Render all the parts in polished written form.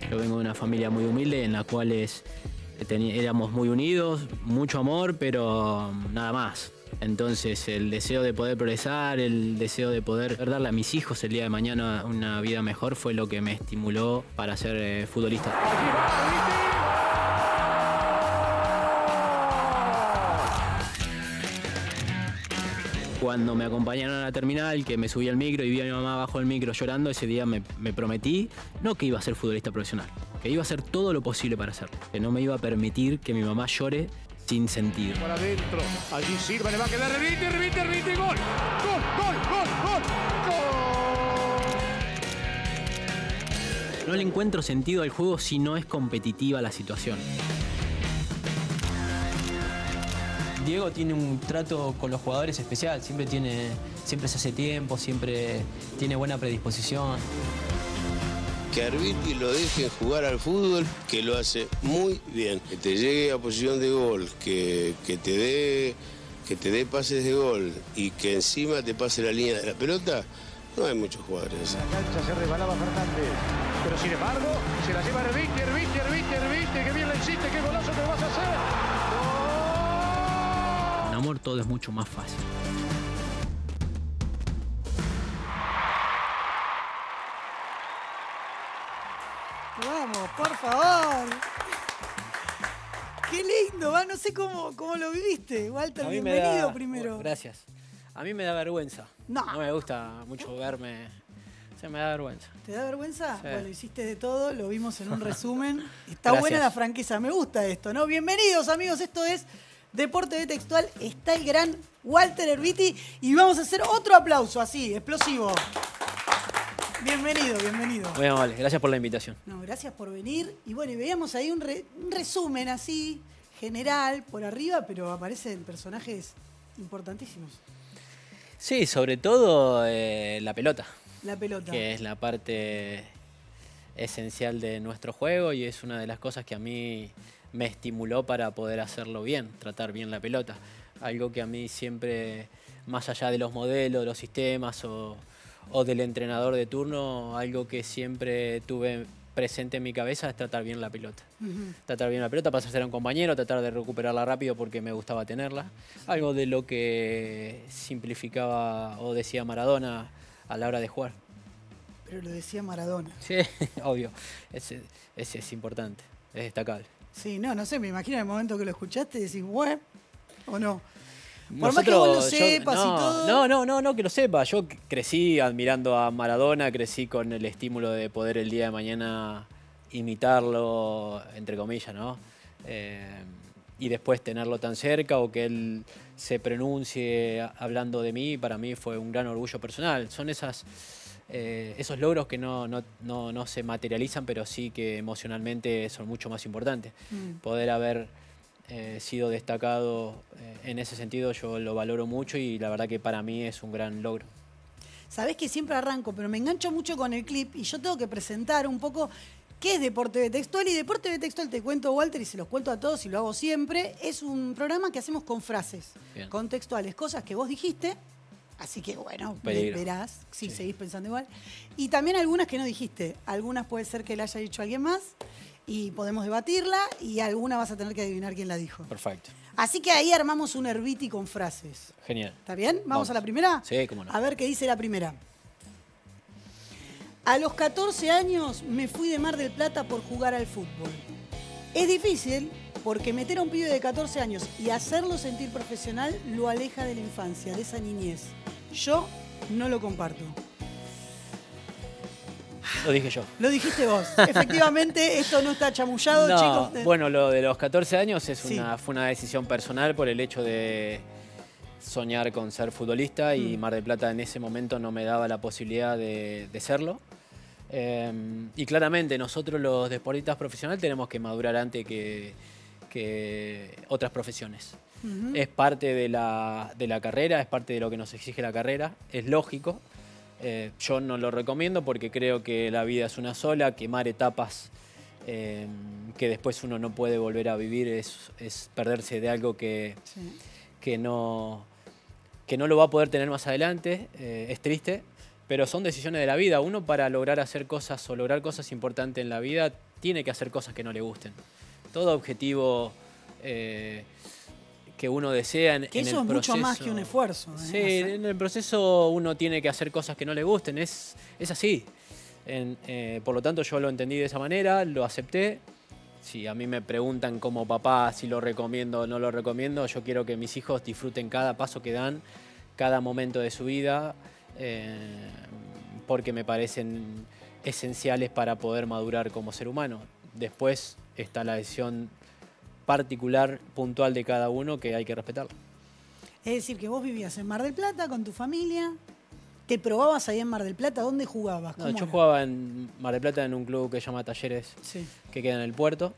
Yo vengo de una familia muy humilde en la cual éramos muy unidos, mucho amor, pero nada más. Entonces el deseo de poder progresar, el deseo de poder darle a mis hijos el día de mañana una vida mejor fue lo que me estimuló para ser futbolista. Cuando me acompañaron a la terminal, que me subí al micro y vi a mi mamá bajo el micro llorando, ese día me prometí, no que iba a ser futbolista profesional, que iba a hacer todo lo posible para hacerlo, que no me iba a permitir que mi mamá llore sin sentido. Para adentro, allí sirve, le va a quedar Herbiti, gol, gol. No le encuentro sentido al juego si no es competitiva la situación. Diego tiene un trato con los jugadores especial, siempre se hace tiempo, siempre tiene buena predisposición. Que Herbiti lo deje jugar al fútbol, que lo hace muy bien. Que te llegue a posición de gol, que te dé pases de gol y que encima te pase la línea de la pelota, no hay muchos jugadores. La cancha se rebalaba Fernández, pero sin embargo se la lleva Herbiti, que bien le hiciste, qué golazo te vas a hacer. En amor todo es mucho más fácil. Vamos, por favor. Qué lindo, ¿va? No sé cómo lo viviste. Walter, bienvenido primero. Bueno, gracias. A mí me da vergüenza. No. No me gusta mucho verme. O sea, me da vergüenza. ¿Te da vergüenza? Sí. Bueno, hiciste de todo, lo vimos en un resumen. Está Gracias. buena la franqueza, me gusta esto, ¿no? Bienvenidos, amigos, esto es Deporte B Textual. Está el gran Walter Herbiti y vamos a hacer otro aplauso así, explosivo. Bienvenido. Muy amable, gracias por la invitación. No, gracias por venir. Y bueno, y veíamos ahí un resumen así, general, por arriba, pero aparecen personajes importantísimos. Sí, sobre todo la pelota, La pelota. que es la parte esencial de nuestro juego y es una de las cosas que a mí me estimuló para poder hacerlo bien, tratar bien la pelota. Algo que a mí siempre, más allá de los modelos, de los sistemas o del entrenador de turno, algo que siempre tuve presente en mi cabeza es tratar bien la pelota. Tratar bien la pelota, pasar a ser un compañero, tratar de recuperarla rápido porque me gustaba tenerla. Algo de lo que simplificaba o decía Maradona a la hora de jugar. Pero lo decía Maradona. Sí, obvio. Ese es importante, es destacable. Sí, no sé, me imagino en el momento que lo escuchaste decís, bueno, o no. Por más que vos lo sepas y todo. No que lo sepa. Yo crecí admirando a Maradona, crecí con el estímulo de poder el día de mañana imitarlo, entre comillas, ¿no? Y después tenerlo tan cerca o que él se hablando de mí, para mí fue un gran orgullo personal. Son esos logros que no se materializan, pero sí que emocionalmente son mucho más importantes. Poder haber sido destacado en ese sentido yo lo valoro mucho y la verdad que para mí es un gran logro. Sabés que siempre arranco, pero me engancho mucho con el clip y yo tengo que presentar un poco qué es Deporte B Textual. Y Deporte B Textual, te cuento, Walter, y se los cuento a todos y lo hago siempre, es un programa que hacemos con frases contextuales, cosas que vos dijiste. Así que bueno, verás si seguís pensando igual. Y también algunas que no dijiste. Algunas puede ser que la haya dicho alguien más y podemos debatirla y alguna vas a tener que adivinar quién la dijo. Perfecto. Así que ahí armamos un Herbiti con frases. Genial. ¿Está bien? ¿Vamos a la primera? Sí, cómo no. A ver qué dice la primera. A los 14 años me fui de Mar del Plata por jugar al fútbol. Es difícil porque meter a un pibe de 14 años y hacerlo sentir profesional lo aleja de la infancia, de esa niñez. Yo no lo comparto. Lo dije yo. Lo dijiste vos. Efectivamente, esto no está chamullado, chicos. Bueno, lo de los 14 años fue una decisión personal por el hecho de soñar con ser futbolista y Mar del Plata en ese momento no me daba la posibilidad de serlo. Y claramente nosotros los deportistas profesionales tenemos que madurar antes que otras profesiones. Es parte de la carrera, es parte de lo que nos exige la carrera, es lógico. Yo no lo recomiendo porque creo que la vida es una sola, quemar etapas que después uno no puede volver a vivir es perderse de algo que no lo va a poder tener más adelante. Es triste, Pero son decisiones de la vida. Uno para lograr hacer cosas o lograr cosas importantes en la vida tiene que hacer cosas que no le gusten. Todo objetivo que uno desea en el proceso. Que eso es mucho más que un esfuerzo. Sí, en el proceso uno tiene que hacer cosas que no le gusten. Es así. Por lo tanto, yo lo entendí de esa manera, lo acepté. Si a mí me preguntan como papá si lo recomiendo o no lo recomiendo, yo quiero que mis hijos disfruten cada paso que dan, cada momento de su vida, porque me parecen esenciales para poder madurar como ser humano. Después está la decisión particular, puntual de cada uno que hay que respetarla. Es decir, que vos vivías en Mar del Plata con tu familia, ¿te probabas ahí en Mar del Plata? ¿Dónde jugabas? No, yo jugaba en Mar del Plata en un club que se llama Talleres, Sí. que queda en el puerto.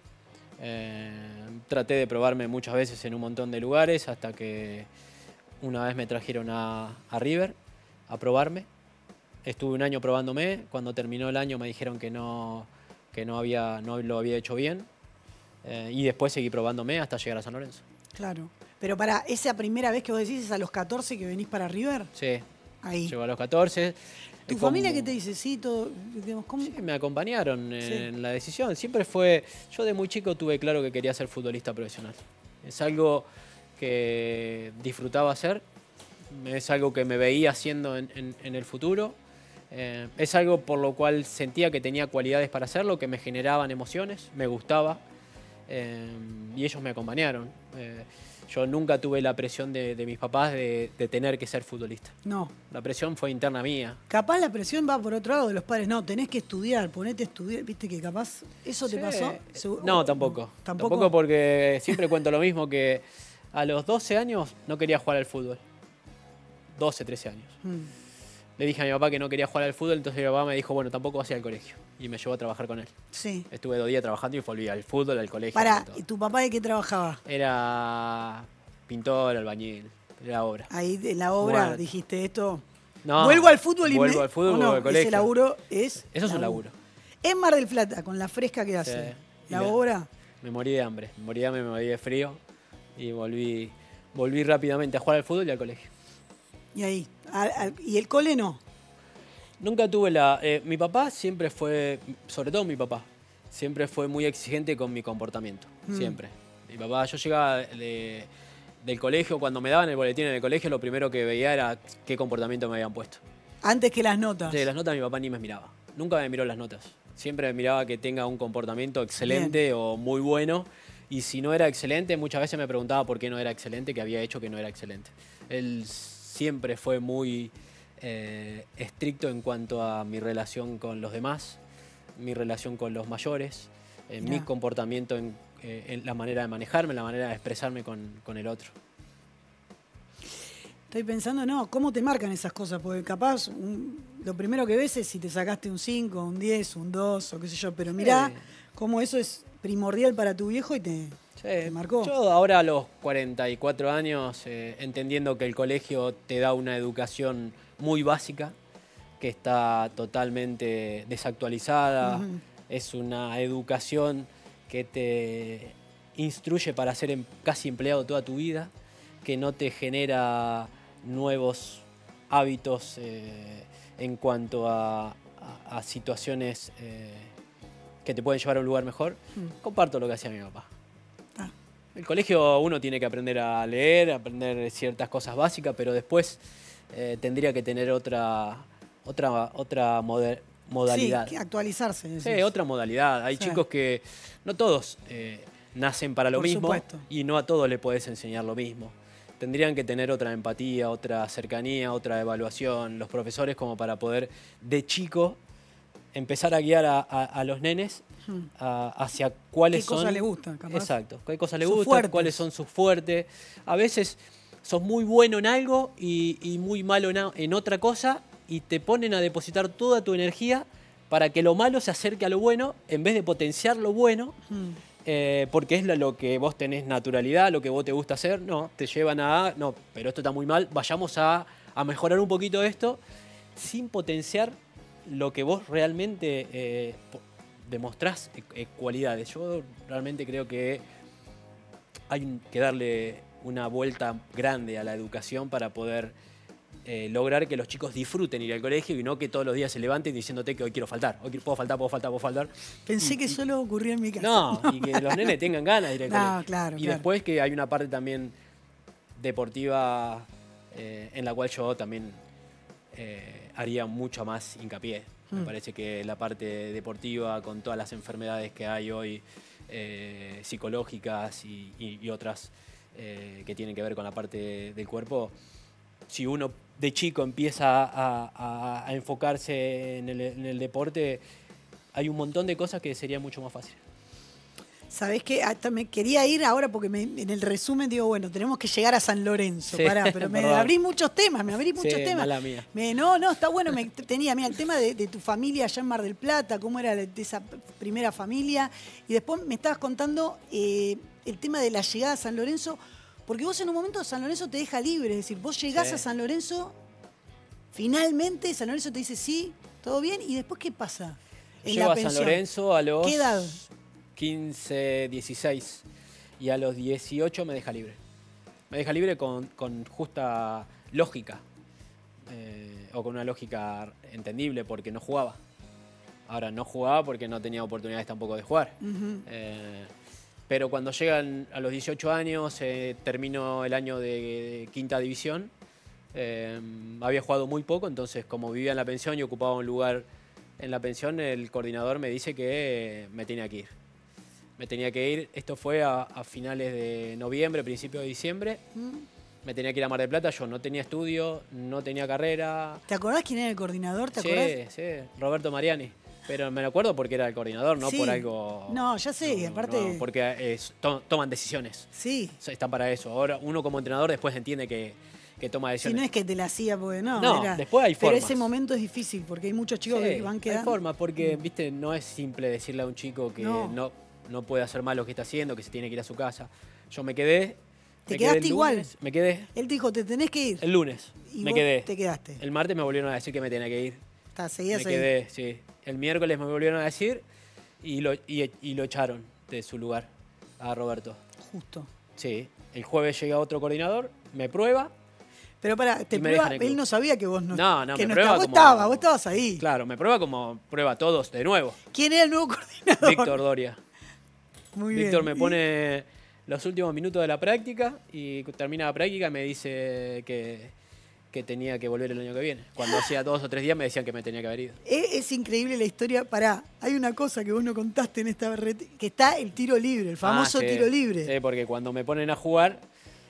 Traté de probarme muchas veces en un montón de lugares hasta que una vez me trajeron a River a probarme. Estuve un año probándome. Cuando terminó el año me dijeron que no lo había hecho bien. Y después seguí probándome hasta llegar a San Lorenzo. Claro. Pero para esa primera vez que vos decís es a los 14 que venís para River. Sí. Ahí. Llego a los 14. ¿Tu familia qué te dice? Sí, todo, digamos, ¿cómo? Sí, me acompañaron Sí. en la decisión. Siempre fue... Yo de muy chico tuve claro que quería ser futbolista profesional. Es algo que disfrutaba hacer. Es algo que me veía haciendo en el futuro. Es algo por lo cual sentía que tenía cualidades para hacerlo, que me generaban emociones, me gustaba. Y ellos me acompañaron. Yo nunca tuve la presión de mis papás de tener que ser futbolista. No. La presión fue interna mía. Capaz la presión va por otro lado de los padres. No, tenés que estudiar, ponete a estudiar. ¿Viste que capaz eso te Sí. pasó? No, tampoco. ¿Tampoco? Tampoco porque siempre cuento lo mismo, que a los 12 años no quería jugar al fútbol. 12, 13 años. Le dije a mi papá que no quería jugar al fútbol, entonces mi papá me dijo, bueno, tampoco vas a ir al colegio. Y me llevó a trabajar con él. Sí. Estuve 2 días trabajando y volví al fútbol, al colegio. Pará, todo. ¿y tu papá de qué trabajaba? Era pintor, albañil, era obra. Ahí en la obra Bueno. dijiste esto. No, vuelvo al fútbol y vuelvo al fútbol, ¿o vuelvo no? al colegio. Ese laburo es. Eso es un laburo. En Mar del Plata, con la fresca que hace. Sí. Y La obra. Me morí de hambre, me morí de frío y volví rápidamente a jugar al fútbol y al colegio. Y ahí. ¿Y el cole no? Nunca tuve mi papá siempre fue, sobre todo mi papá, siempre fue muy exigente con mi comportamiento, siempre. Mi papá, yo llegaba del colegio, cuando me daban el boletín en el colegio, lo primero que veía era qué comportamiento me habían puesto. Antes que las notas. De las notas mi papá ni me miraba, nunca me miró las notas. Siempre me miraba que tenga un comportamiento excelente o muy bueno. Y si no era excelente, muchas veces me preguntaba por qué no era excelente, qué había hecho que no era excelente. Él siempre fue muy estricto en cuanto a mi relación con los demás, mi relación con los mayores, mi comportamiento en la manera de manejarme, la manera de expresarme con el otro. Estoy pensando, no, ¿cómo te marcan esas cosas? Porque capaz lo primero que ves es si te sacaste un 5, un 10, un 2 o qué sé yo, pero mirá cómo eso es primordial para tu viejo y te marcó. Yo ahora a los 44 años, entendiendo que el colegio te da una educación muy básica, que está totalmente desactualizada, es una educación que te instruye para ser casi empleado toda tu vida, que no te genera nuevos hábitos en cuanto a situaciones que te pueden llevar a un lugar mejor. Comparto lo que hacía mi papá. El colegio uno tiene que aprender a leer, aprender ciertas cosas básicas, pero después tendría que tener otra modalidad. Sí, actualizarse. Sí, decís. otra modalidad. Hay chicos que no todos nacen para lo Por mismo supuesto. y no a todos le podés enseñar lo mismo. Tendrían que tener otra empatía, otra cercanía, otra evaluación, los profesores, como para poder de chico empezar a guiar a los nenes hacia cuáles son... ¿Qué cosas le gustan, capaz? Exacto, qué cosas le Sus gustan, fuertes. cuáles son sus fuertes. A veces sos muy bueno en algo y muy malo en otra cosa y te ponen a depositar toda tu energía para que lo malo se acerque a lo bueno en vez de potenciar lo bueno. Porque es lo que vos tenés naturalidad, lo que vos te gusta hacer. No, te llevan no, pero esto está muy mal, vayamos a mejorar un poquito esto sin potenciar lo que vos realmente demostrás cualidades. Yo realmente creo que hay que darle una vuelta grande a la educación para poder lograr que los chicos disfruten ir al colegio y no que todos los días se levanten diciéndote que hoy quiero faltar, hoy puedo faltar, puedo faltar, puedo faltar. Pensé que solo ocurría en mi casa. No, y que los nenes tengan ganas de ir al colegio. Claro, y después que hay una parte también deportiva en la cual yo también haría mucho más hincapié. Me parece que la parte deportiva, con todas las enfermedades que hay hoy, psicológicas y otras que tienen que ver con la parte del cuerpo, si uno de chico empieza a enfocarse en el deporte, hay un montón de cosas que sería mucho más fácil. ¿Sabés qué? Hasta me quería ir ahora porque en el resumen digo, bueno, tenemos que llegar a San Lorenzo. Sí, Pará, pero me abrí muchos temas, mala mía. No, está bueno. Mira, el tema de tu familia allá en Mar del Plata, cómo era de esa primera familia. Y después me estabas contando el tema de la llegada a San Lorenzo, porque vos en un momento San Lorenzo te deja libre. Es decir, vos llegás a San Lorenzo, finalmente San Lorenzo te dice sí, todo bien, y después ¿qué pasa? Llego a San Lorenzo a los... ¿Qué edad? 15, 16, y a los 18 me deja libre. Me deja libre con justa lógica, o con una lógica entendible, porque no jugaba. Ahora, no jugaba porque no tenía oportunidades tampoco de jugar. Pero cuando llegan a los 18 años, termino el año de quinta división, había jugado muy poco, entonces como vivía en la pensión y ocupaba un lugar en la pensión, el coordinador me dice que me tenía que ir. Me tenía que ir, esto fue a finales de noviembre, principios de diciembre. Me tenía que ir a Mar del Plata, yo no tenía estudio, no tenía carrera. ¿Te acordás quién era el coordinador? ¿Te acordás? Sí, Roberto Mariani. Pero me lo acuerdo porque era el coordinador, no por algo... No, ya sé, aparte... No, porque toman decisiones. Sí. Están para eso. Ahora uno como entrenador después entiende que toma decisiones. Si no es que te la hacía, porque no. No, después hay formas. Pero ese momento es difícil porque hay muchos chicos que van quedando. Hay formas porque, viste, no es simple decirle a un chico que no puede hacer mal lo que está haciendo, que se tiene que ir a su casa. Yo me quedé. ¿Te quedaste igual? Me quedé. Él te dijo, te tenés que ir. El lunes. Y me vos quedé. Te quedaste. El martes me volvieron a decir que me tenía que ir. Seguías me quedé, sí. El miércoles me volvieron a decir y lo echaron de su lugar a Roberto. Justo. Sí. El jueves llega otro coordinador, me prueba. Pero pará, te prueba, él no sabía que vos no que no prueba estabas, vos estabas ahí. Claro, me prueba como prueba a todos de nuevo. ¿Quién era el nuevo coordinador? Víctor Doria. Muy bien. Víctor me pone los últimos minutos de la práctica y termina la práctica y me dice que tenía que volver el año que viene. Cuando hacía 2 o 3 días me decían que me tenía que haber ido. Es increíble la historia. Pará, hay una cosa que vos no contaste en esta que está el tiro libre, el famoso tiro libre. Sí, porque cuando me ponen a jugar,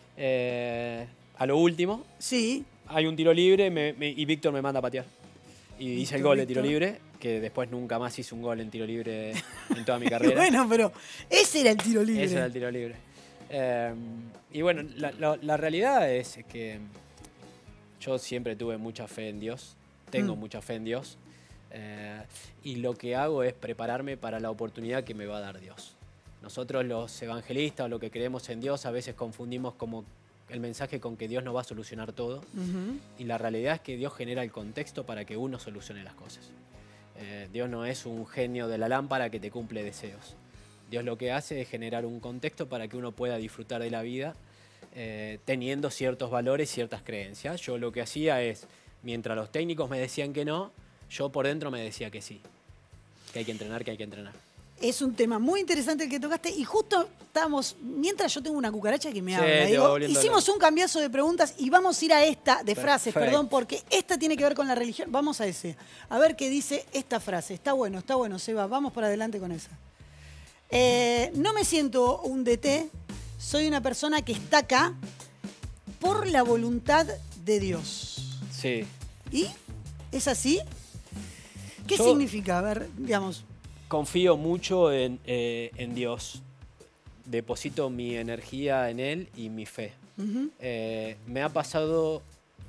a lo último, hay un tiro libre y Víctor me manda a patear. Y hice el gol de tiro libre, que después nunca más hice un gol en tiro libre en toda mi carrera. Bueno, pero ese era el tiro libre. Ese era el tiro libre. Y bueno, la realidad es que yo siempre tuve mucha fe en Dios, tengo mucha fe en Dios, y lo que hago es prepararme para la oportunidad que me va a dar Dios. Nosotros los evangelistas o los que creemos en Dios a veces confundimos como el mensaje con que Dios nos va a solucionar todo, y la realidad es que Dios genera el contexto para que uno solucione las cosas. Dios no es un genio de la lámpara que te cumple deseos. Dios lo que hace es generar un contexto para que uno pueda disfrutar de la vida teniendo ciertos valores, ciertas creencias. Yo lo que hacía es, mientras los técnicos me decían que no, yo por dentro me decía que sí, que hay que entrenar, que hay que entrenar. Es un tema muy interesante el que tocaste y justo estábamos, mientras yo tengo una cucaracha que me Sí, habla, hicimos un cambiazo de preguntas y vamos a ir a esta, de frases, Perfecto. porque esta tiene que ver con la religión. Vamos a ese, a ver qué dice esta frase. Está bueno, Seba, vamos para adelante con esa. No me siento un DT, soy una persona que está acá por la voluntad de Dios. Sí. ¿Y? ¿Es así? ¿Qué Yo significa? A ver, digamos... Confío mucho en Dios. Deposito mi energía en Él y mi fe. Me ha pasado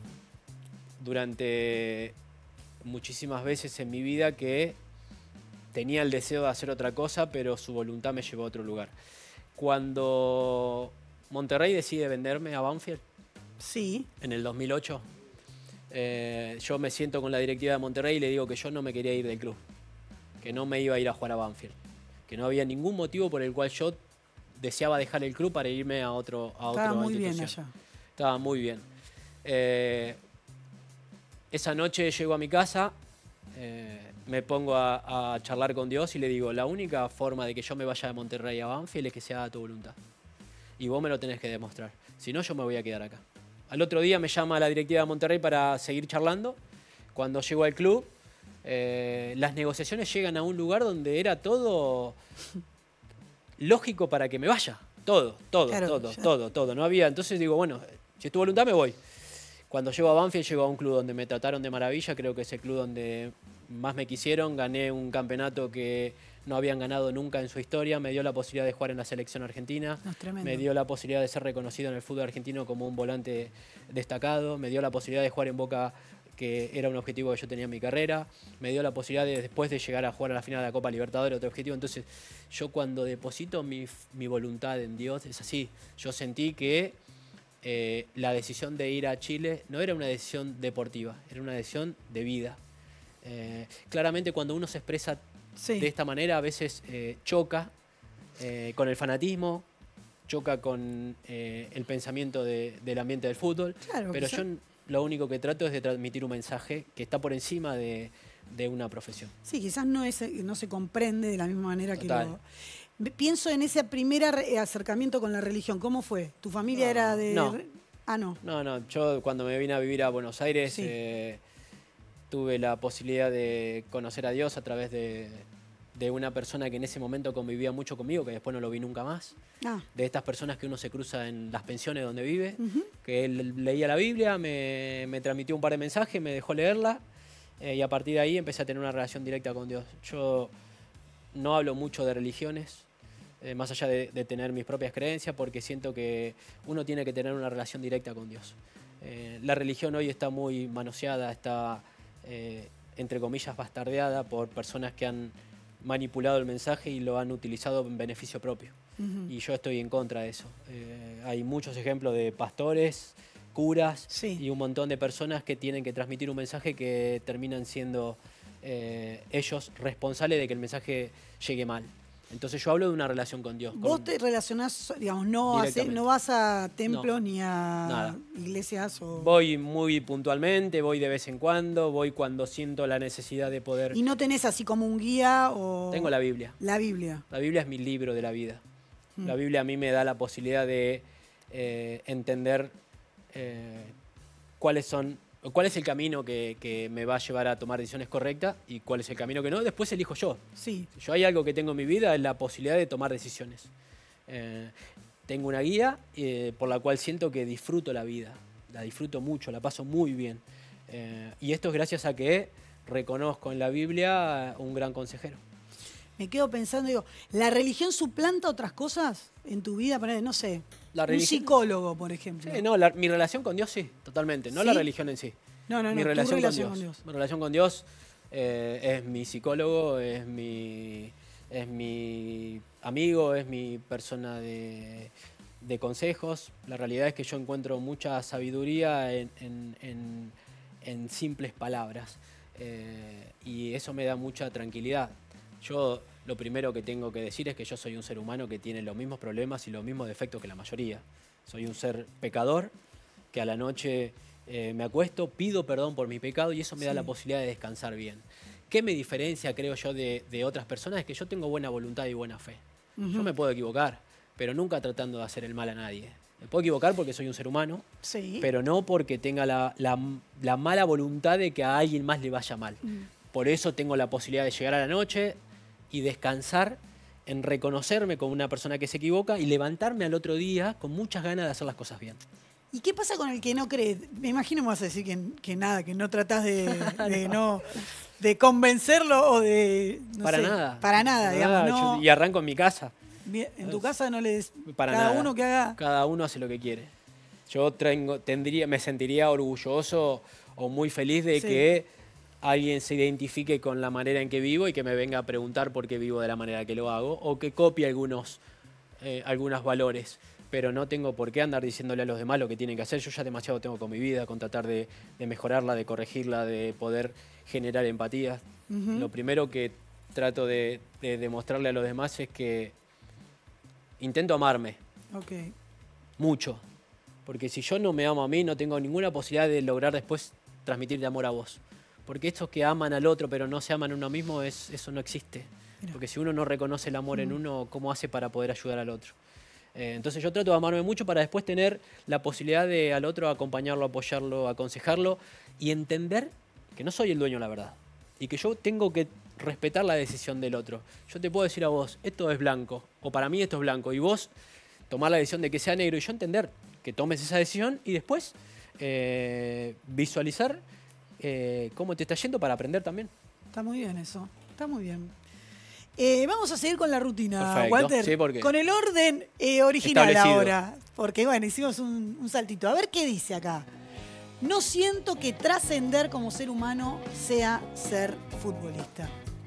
durante muchísimas veces en mi vida que tenía el deseo de hacer otra cosa, pero su voluntad me llevó a otro lugar. Cuando Monterrey decide venderme a Banfield, en el 2008, yo me siento con la directiva de Monterrey y le digo que yo no me quería ir del club, que no me iba a ir a jugar a Banfield, que no había ningún motivo por el cual yo deseaba dejar el club para irme a otra institución. Estaba muy bien allá. Estaba muy bien. esa noche llego a mi casa, me pongo a charlar con Dios y le digo, la única forma de que yo me vaya de Monterrey a Banfield es que se haga tu voluntad. Y vos me lo tenés que demostrar. Si no, yo me voy a quedar acá. Al otro día me llama la directiva de Monterrey para seguir charlando. Cuando llego al club, las negociaciones llegan a un lugar donde era todo lógico para que me vaya. Todo. No había. Entonces digo, bueno, si es tu voluntad, me voy. Cuando llego a Banfield, llego a un club donde me trataron de maravilla. Creo que es el club donde más me quisieron. Gané un campeonato que no habían ganado nunca en su historia. Me dio la posibilidad de jugar en la selección argentina. Me dio la posibilidad de ser reconocido en el fútbol argentino como un volante destacado. Me dio la posibilidad de jugar en Boca, que era un objetivo que yo tenía en mi carrera. Me dio la posibilidad de, después de llegar a jugar a la final de la Copa Libertadores, otro objetivo. Entonces, yo cuando deposito mi voluntad en Dios, es así. Yo sentí que la decisión de ir a Chile no era una decisión deportiva, era una decisión de vida. Claramente cuando uno se expresa de esta manera a veces choca con el fanatismo, choca con el pensamiento del ambiente del fútbol, claro, pero yo lo único que trato es de transmitir un mensaje que está por encima de una profesión. Sí, quizás no se comprende de la misma manera que lo... Pienso en ese primer acercamiento con la religión. ¿Cómo fue? ¿Tu familia era de...? No. Ah, no. No. Yo cuando me vine a vivir a Buenos Aires tuve la posibilidad de conocer a Dios a través de una persona que en ese momento convivía mucho conmigo, que después no lo vi nunca más. De estas personas que uno se cruza en las pensiones donde vive, que él leía la Biblia, me transmitió un par de mensajes, me dejó leerla y a partir de ahí empecé a tener una relación directa con Dios. Yo no hablo mucho de religiones, más allá de tener mis propias creencias, porque siento que uno tiene que tener una relación directa con Dios. La religión hoy está muy manoseada, está, entre comillas, bastardeada por personas que han manipulado el mensaje y lo han utilizado en beneficio propio. Y yo estoy en contra de eso. Hay muchos ejemplos de pastores, curas y un montón de personas que tienen que transmitir un mensaje que terminan siendo ellos responsables de que el mensaje llegue mal. Entonces yo hablo de una relación con Dios. ¿Vos te relacionás, digamos, no vas a templos ni a iglesias? Voy muy puntualmente, voy de vez en cuando, voy cuando siento la necesidad de poder... ¿Y no tenés así como un guía o...? Tengo la Biblia. La Biblia. La Biblia es mi libro de la vida. La Biblia a mí me da la posibilidad de entender cuál es el camino que me va a llevar a tomar decisiones correctas y cuál es el camino que no. Después elijo yo. Sí. Si yo hay algo que tengo en mi vida, es la posibilidad de tomar decisiones. Tengo una guía por la cual siento que disfruto la vida. La disfruto mucho, la paso muy bien. Y esto es gracias a que reconozco en la Biblia un gran consejero. Me quedo pensando, digo, ¿la religión suplanta otras cosas en tu vida? No sé, un psicólogo, por ejemplo. Sí, no, mi relación con Dios sí, totalmente. No la religión en sí. No, mi relación con Dios. Mi relación con Dios es mi psicólogo, es mi amigo, es mi persona de consejos. La realidad es que yo encuentro mucha sabiduría en simples palabras. Y eso me da mucha tranquilidad. Yo lo primero que tengo que decir es que yo soy un ser humano que tiene los mismos problemas y los mismos defectos que la mayoría. Soy un ser pecador que a la noche me acuesto, pido perdón por mi pecado y eso me da la posibilidad de descansar bien. ¿Qué me diferencia, creo yo, de otras personas? Es que yo tengo buena voluntad y buena fe. Yo me puedo equivocar, pero nunca tratando de hacer el mal a nadie. Me puedo equivocar porque soy un ser humano, pero no porque tenga la mala voluntad de que a alguien más le vaya mal. Por eso tengo la posibilidad de llegar a la noche y descansar en reconocerme como una persona que se equivoca y levantarme al otro día con muchas ganas de hacer las cosas bien. ¿Y qué pasa con el que no cree? Me imagino me vas a decir que nada, que no tratás de convencerlo o de... Para nada, digamos. No. Y arranco en mi casa. En tu casa no les... Para cada nada. Uno que haga... Cada uno hace lo que quiere. Yo me sentiría orgulloso o muy feliz de que alguien se identifique con la manera en que vivo y que me venga a preguntar por qué vivo de la manera que lo hago o que copie algunos valores. Pero no tengo por qué andar diciéndole a los demás lo que tienen que hacer. Yo ya demasiado tengo con mi vida, con tratar de mejorarla, de corregirla, de poder generar empatía. Lo primero que trato de demostrarle a los demás es que intento amarme. Mucho. Porque si yo no me amo a mí, no tengo ninguna posibilidad de lograr después transmitirte amor a vos. Porque estos que aman al otro pero no se aman a uno mismo, eso no existe. Porque si uno no reconoce el amor en uno, ¿cómo hace para poder ayudar al otro? Entonces yo trato de amarme mucho para después tener la posibilidad de al otro acompañarlo, apoyarlo, aconsejarlo y entender que no soy el dueño de la verdad. Y que yo tengo que respetar la decisión del otro. Yo te puedo decir a vos, esto es blanco, o para mí esto es blanco, y vos tomar la decisión de que sea negro, y yo entender que tomes esa decisión y después visualizar cómo te está yendo para aprender también. Está muy bien eso, está muy bien. Vamos a seguir con la rutina, Perfecto. Walter. Sí, porque con el orden original establecido. ahora. Porque bueno, hicimos un saltito. A ver qué dice acá. No siento que trascender como ser humano sea ser futbolista.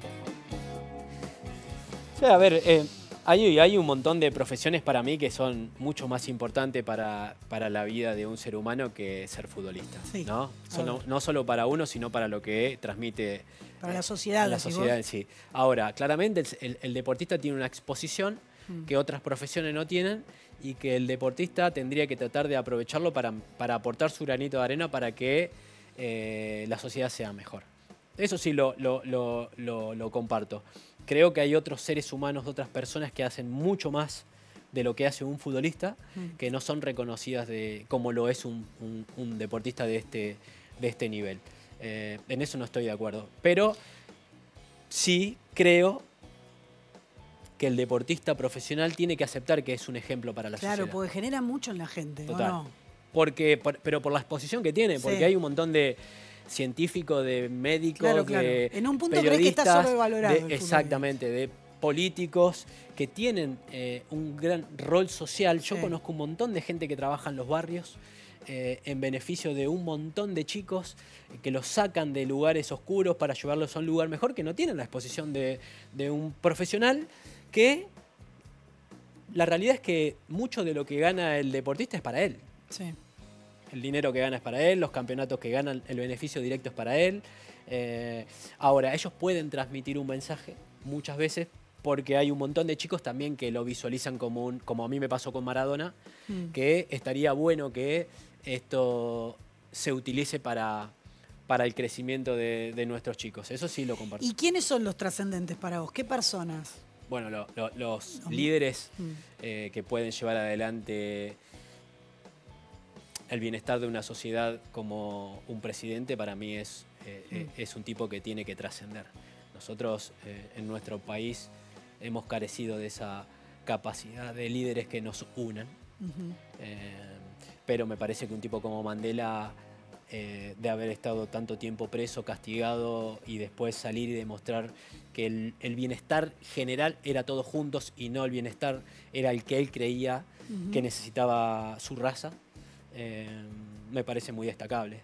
Sí, a ver, hay un montón de profesiones para mí que son mucho más importantes para la vida de un ser humano que ser futbolista, Sí, ¿no? No solo para uno, sino para lo que transmite Para la sociedad. a la decís sociedad en vos. sí. Ahora, claramente el deportista tiene una exposición que otras profesiones no tienen y que el deportista tendría que tratar de aprovecharlo para aportar su granito de arena para que la sociedad sea mejor. Eso sí lo comparto. Creo que hay otros seres humanos, otras personas que hacen mucho más de lo que hace un futbolista, que no son reconocidas como lo es un deportista de este nivel. En eso no estoy de acuerdo. Pero sí creo que el deportista profesional tiene que aceptar que es un ejemplo para la sociedad. Claro, porque genera mucho en la gente, Total. ¿o no? Pero por la exposición que tiene, porque Sí. hay un montón de científicos, de médicos, Claro. de En un punto crees que está periodistas, sobrevalorado el fútbol. exactamente, de políticos que tienen un gran rol social. Yo Sí. conozco un montón de gente que trabaja en los barrios en beneficio de un montón de chicos que los sacan de lugares oscuros para llevarlos a un lugar mejor, que no tienen la exposición de un profesional, que la realidad es que mucho de lo que gana el deportista es para él. Sí. El dinero que gana es para él, los campeonatos que ganan, el beneficio directo es para él. Ahora, ellos pueden transmitir un mensaje muchas veces porque hay un montón de chicos también que lo visualizan como a mí me pasó con Maradona, que estaría bueno que esto se utilice para el crecimiento de nuestros chicos. Eso sí lo comparto. ¿Y quiénes son los trascendentes para vos? ¿Qué personas? Bueno, los líderes que pueden llevar adelante el bienestar de una sociedad como un presidente, para mí es un tipo que tiene que trascender. Nosotros en nuestro país hemos carecido de esa capacidad de líderes que nos unan. Pero me parece que un tipo como Mandela, de haber estado tanto tiempo preso, castigado y después salir y demostrar que el bienestar general era todos juntos y no el bienestar era el que él creía que necesitaba su raza, me parece muy destacable.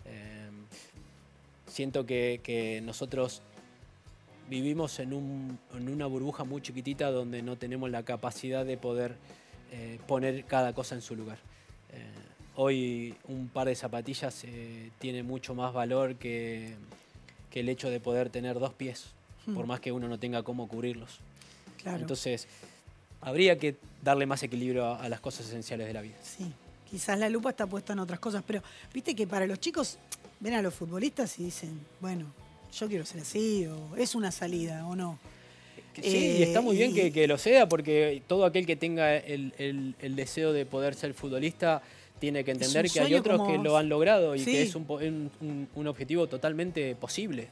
Siento que nosotros vivimos en una burbuja muy chiquitita donde no tenemos la capacidad de poder poner cada cosa en su lugar. Hoy un par de zapatillas tiene mucho más valor que el hecho de poder tener dos pies, por más que uno no tenga cómo cubrirlos. Claro. Entonces, habría que darle más equilibrio a las cosas esenciales de la vida. Sí, quizás la lupa está puesta en otras cosas, pero viste que para los chicos ven a los futbolistas y dicen, bueno, yo quiero ser así, o es una salida, o no. Sí, y está muy bien que lo sea, porque todo aquel que tenga el deseo de poder ser futbolista tiene que entender que hay sueño otros como que lo han logrado y sí. que es un objetivo totalmente posible.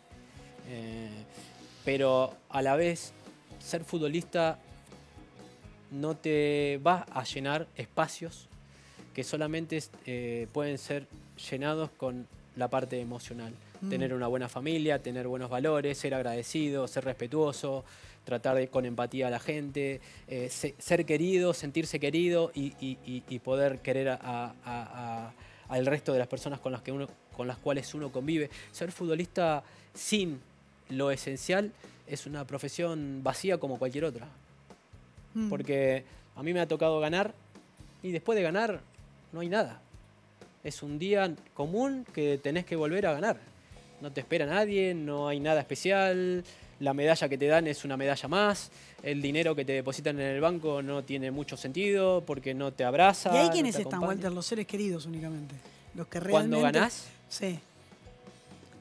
Pero a la vez, ser futbolista no te va a llenar espacios que solamente pueden ser llenados con la parte emocional. Tener una buena familia, tener buenos valores, ser agradecido, ser respetuoso, tratar con empatía a la gente, ser querido, sentirse querido y poder querer al resto de las personas con las cuales uno convive. Ser futbolista sin lo esencial es una profesión vacía como cualquier otra. Porque a mí me ha tocado ganar y después de ganar no hay nada. Es un día común que tenés que volver a ganar. No te espera nadie, no hay nada especial. La medalla que te dan es una medalla más. El dinero que te depositan en el banco no tiene mucho sentido porque no te abraza. ¿Y ahí no quiénes te están, acompaña. Walter? Los seres queridos únicamente. Los que Cuando realmente... ganás, Sí.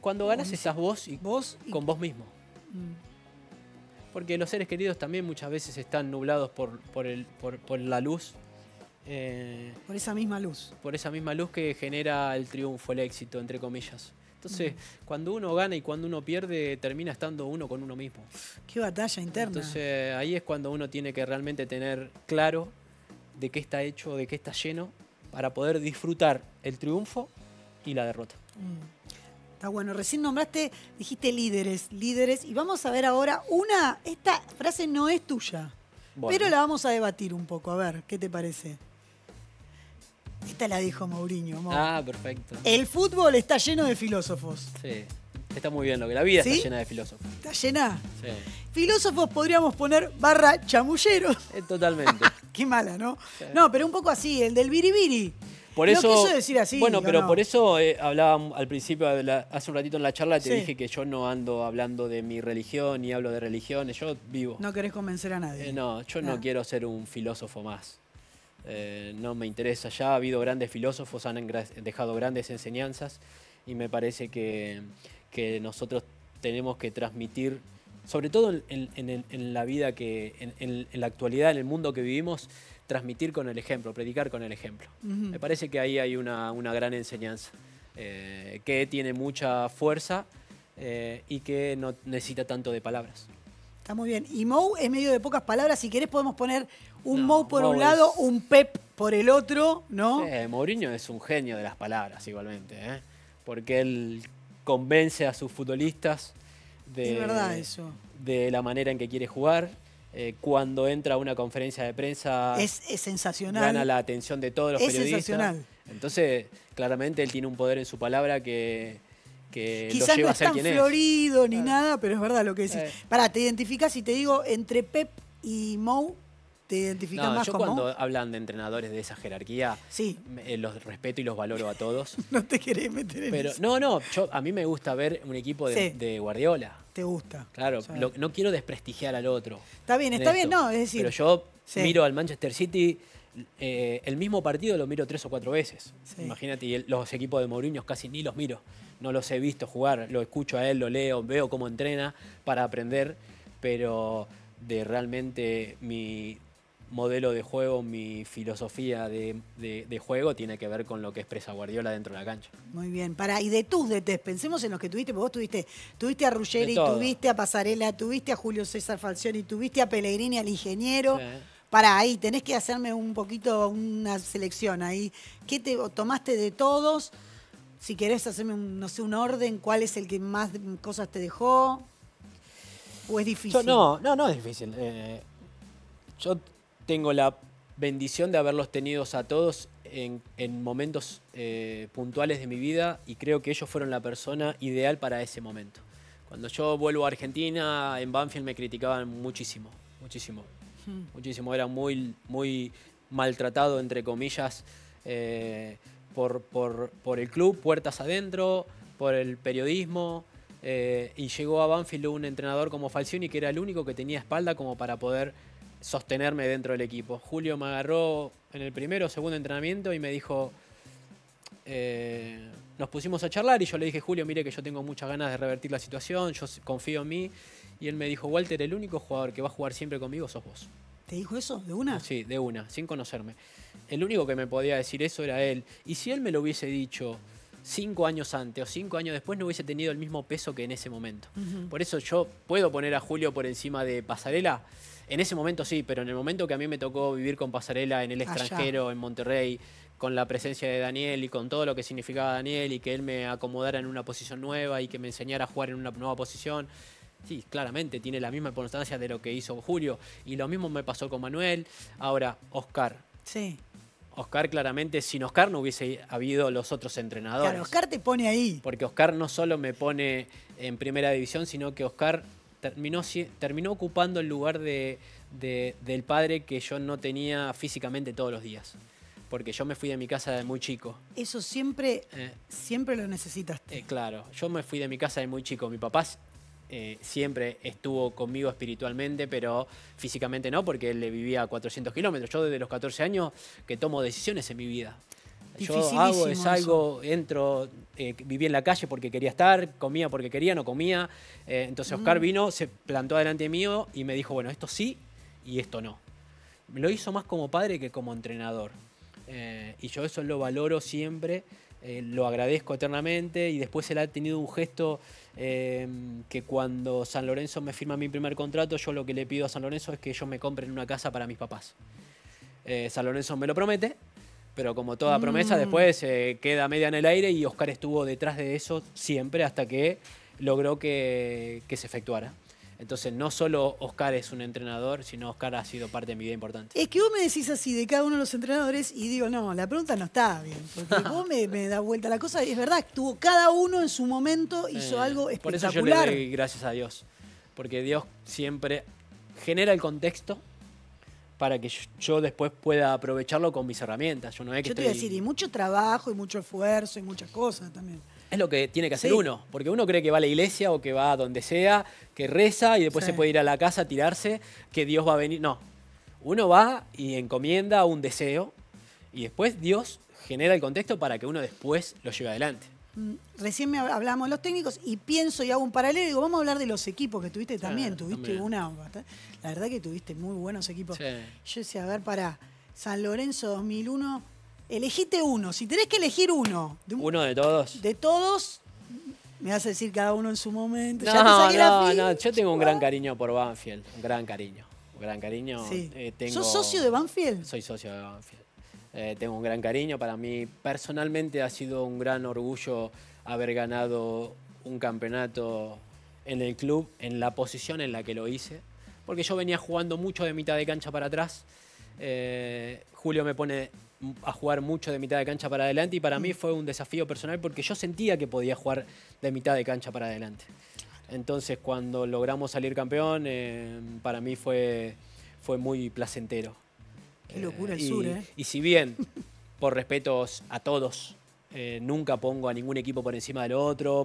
Cuando ganás estás vos y y con vos mismo. Porque los seres queridos también muchas veces están nublados por la luz. por esa misma luz. Por esa misma luz que genera el triunfo, el éxito, entre comillas. Entonces, cuando uno gana y cuando uno pierde, termina estando uno con uno mismo. Qué batalla interna. Entonces, ahí es cuando uno tiene que realmente tener claro de qué está hecho, de qué está lleno, para poder disfrutar el triunfo y la derrota. Está bueno. Recién dijiste líderes, y vamos a ver ahora esta frase no es tuya, Bueno. pero la vamos a debatir un poco. A ver, ¿qué te parece? Esta la dijo Mourinho. Perfecto. El fútbol está lleno de filósofos. Sí, está muy bien lo que la vida ¿Sí? está llena de filósofos. ¿Está llena? Sí, Filósofos podríamos poner / chamulleros. Totalmente. Qué mala, ¿no? Sí. No, pero un poco así, el del biribiri. Por Lo eso, quiso decir así. bueno, ¿o pero no? por eso hablaba al principio, hace un ratito en la charla, te Sí. dije que yo no ando hablando de mi religión ni hablo de religiones, yo vivo. No querés convencer a nadie. No, yo no quiero ser un filósofo más. No me interesa. Ya ha habido grandes filósofos, han dejado grandes enseñanzas y me parece que nosotros tenemos que transmitir, sobre todo en la vida, en la actualidad, en el mundo que vivimos, transmitir con el ejemplo, predicar con el ejemplo. Me parece que ahí hay una gran enseñanza que tiene mucha fuerza y que no necesita tanto de palabras. Está muy bien. Y Mou es medio de pocas palabras. Si querés podemos poner un No, Mou por Mou un lado, es- un Pep por el otro, ¿no? Mourinho es un genio de las palabras igualmente, porque él convence a sus futbolistas Es verdad eso. de la manera en que quiere jugar. Cuando entra a una conferencia de prensa Es sensacional. gana la atención de todos los Es periodistas. sensacional. Entonces, claramente él tiene un poder en su palabra que lo Quizás lleva no a es ser tan quien es. florido ni nada, pero es verdad lo que decís. Eh. Pará, te identificás y te digo, entre Pep y Mou, ¿te identificás No, más yo con cuando Mou? hablan de entrenadores de esa jerarquía, Sí, los respeto y los valoro a todos. no te querés meter en Pero eso. no, a mí me gusta ver un equipo Sí. de Guardiola. Te gusta. Claro, O sea, no quiero desprestigiar al otro. Está bien, en está bien, esto. no, es decir. Pero yo sí. miro al Manchester City, el mismo partido lo miro 3 o 4 veces. Sí. Imagínate, y los equipos de Mourinho casi ni los miro. No los he visto jugar, lo escucho a él, lo leo, veo cómo entrena para aprender, pero de realmente mi modelo de juego, mi filosofía de juego tiene que ver con lo que expresa Guardiola dentro de la cancha. Muy bien. Pará, y de tus DTs, pensemos en los que tuviste, porque vos tuviste a Ruggeri, De todo. tuviste a Pasarela, tuviste a Julio César Falcioni, tuviste a Pellegrini, al ingeniero. Sí. Pará, ahí tenés que hacerme un poquito una selección ahí. ¿Qué tomaste de todos? Si querés hacerme un orden, ¿cuál es el que más cosas te dejó? ¿O es difícil? No es difícil. Yo tengo la bendición de haberlos tenido a todos en momentos puntuales de mi vida y creo que ellos fueron la persona ideal para ese momento. Cuando yo vuelvo a Argentina, en Banfield me criticaban muchísimo. Era muy maltratado, entre comillas, por el club, puertas adentro, por el periodismo. Y llegó a Banfield un entrenador como Falcioni, que era el único que tenía espalda como para poder sostenerme dentro del equipo. Julio me agarró en el primero o segundo entrenamiento y me dijo, nos pusimos a charlar y yo le dije, Julio, mire que yo tengo muchas ganas de revertir la situación, yo confío en mí. Y él me dijo, Walter, el único jugador que va a jugar siempre conmigo sos vos. ¿Te dijo eso de una? Sí, de una, sin conocerme. El único que me podía decir eso era él. Y si él me lo hubiese dicho 5 años antes o 5 años después, no hubiese tenido el mismo peso que en ese momento. Por eso yo puedo poner a Julio por encima de Pasarela. En ese momento sí, pero en el momento que a mí me tocó vivir con Pasarela en el extranjero, en Monterrey, con la presencia de Daniel y con todo lo que significaba Daniel y que él me acomodara en una posición nueva y que me enseñara a jugar en una nueva posición. Sí, claramente tiene la misma importancia de lo que hizo Julio. Y lo mismo me pasó con Manuel. Ahora, Oscar. Sí. Oscar, claramente, sin Oscar no hubiese habido los otros entrenadores. Claro, Oscar te pone ahí. Porque Oscar no solo me pone en primera división, sino que Oscar terminó ocupando el lugar del padre que yo no tenía físicamente todos los días. Porque yo me fui de mi casa de muy chico. Eso siempre lo necesitaste. Claro, yo me fui de mi casa de muy chico. Mi papá siempre estuvo conmigo espiritualmente, pero físicamente no, porque él le vivía a 400 kilómetros. Yo desde los 14 años que tomo decisiones en mi vida. Dificilísimo Yo salgo, entro, viví en la calle porque quería estar, comía porque quería, no comía. Entonces Oscar vino, se plantó delante mío y me dijo, bueno, esto sí y esto no. Me lo hizo más como padre que como entrenador. Y yo eso lo valoro siempre, lo agradezco eternamente. Y después él ha tenido un gesto que cuando San Lorenzo me firma mi primer contrato, yo lo que le pido a San Lorenzo es que ellos me compren una casa para mis papás. San Lorenzo me lo promete, pero como toda promesa después queda media en el aire y Oscar estuvo detrás de eso siempre hasta que logró que se efectuara. Entonces no solo Oscar es un entrenador, sino Oscar ha sido parte de mi vida importante. Es que vos me decís así de cada uno de los entrenadores y digo, no, la pregunta no está bien, porque vos me das vuelta la cosa. Es verdad, tuvo cada uno en su momento, hizo algo espectacular. Por eso yo le doy gracias a Dios, porque Dios siempre genera el contexto para que yo después pueda aprovecharlo con mis herramientas. Yo te voy a decir, y mucho trabajo, y mucho esfuerzo, y muchas cosas también. Es lo que tiene que hacer uno, porque uno cree que va a la iglesia o que va a donde sea, que reza y después se puede ir a la casa a tirarse, que Dios va a venir. No, uno va y encomienda un deseo y después Dios genera el contexto para que uno después lo lleve adelante. Recién hablamos de los técnicos y pienso y hago un paralelo y digo, vamos a hablar de los equipos que tuviste también. Tuviste la verdad que tuviste muy buenos equipos. Sí. Yo decía, a ver, para San Lorenzo 2001, elegite uno. Si tenés que elegir uno. ¿Uno de todos? De todos, me vas a decir cada uno en su momento. No, yo tengo un gran cariño por Banfield, un gran cariño. Sí. ¿Sos socio de Banfield? Soy socio de Banfield. Tengo un gran cariño. Para mí, personalmente, ha sido un gran orgullo haber ganado un campeonato en el club, en la posición en la que lo hice. Porque yo venía jugando mucho de mitad de cancha para atrás. Julio me pone a jugar mucho de mitad de cancha para adelante y para mí fue un desafío personal porque yo sentía que podía jugar de mitad de cancha para adelante. Entonces, cuando logramos salir campeón, para mí fue muy placentero. Qué locura el sur, ¿eh? Y si bien, por respetos a todos, nunca pongo a ningún equipo por encima del otro,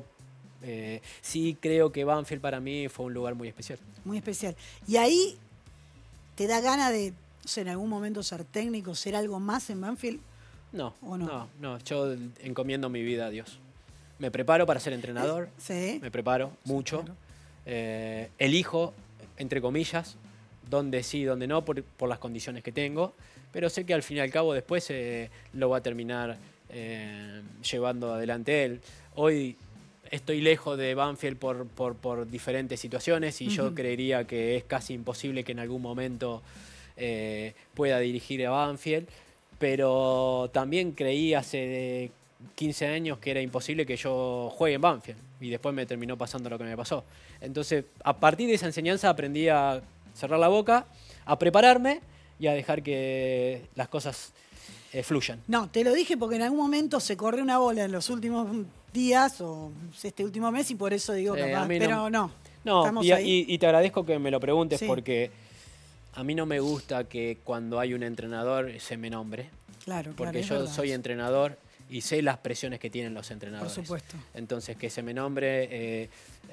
sí creo que Banfield para mí fue un lugar muy especial. Muy especial. Y ahí te da ganas de, no sé, en algún momento ser técnico, ser algo más en Banfield. No, yo encomiendo mi vida a Dios. Me preparo para ser entrenador, me preparo mucho. Claro. Elijo, entre comillas, dónde sí, dónde no, por las condiciones que tengo, pero sé que al fin y al cabo después lo va a terminar llevando adelante él. Hoy estoy lejos de Banfield por diferentes situaciones y yo creería que es casi imposible que en algún momento pueda dirigir a Banfield, pero también creí hace 15 años que era imposible que yo juegue en Banfield y después me terminó pasando lo que me pasó. Entonces, a partir de esa enseñanza aprendí a cerrar la boca, a prepararme y a dejar que las cosas fluyan. No, te lo dije porque en algún momento se corrió una bola en los últimos días o este último mes y por eso digo capaz, pero no. Y te agradezco que me lo preguntes porque a mí no me gusta que cuando hay un entrenador se me nombre. Claro, porque yo soy entrenador y sé las presiones que tienen los entrenadores. Por supuesto. Entonces, que se me nombre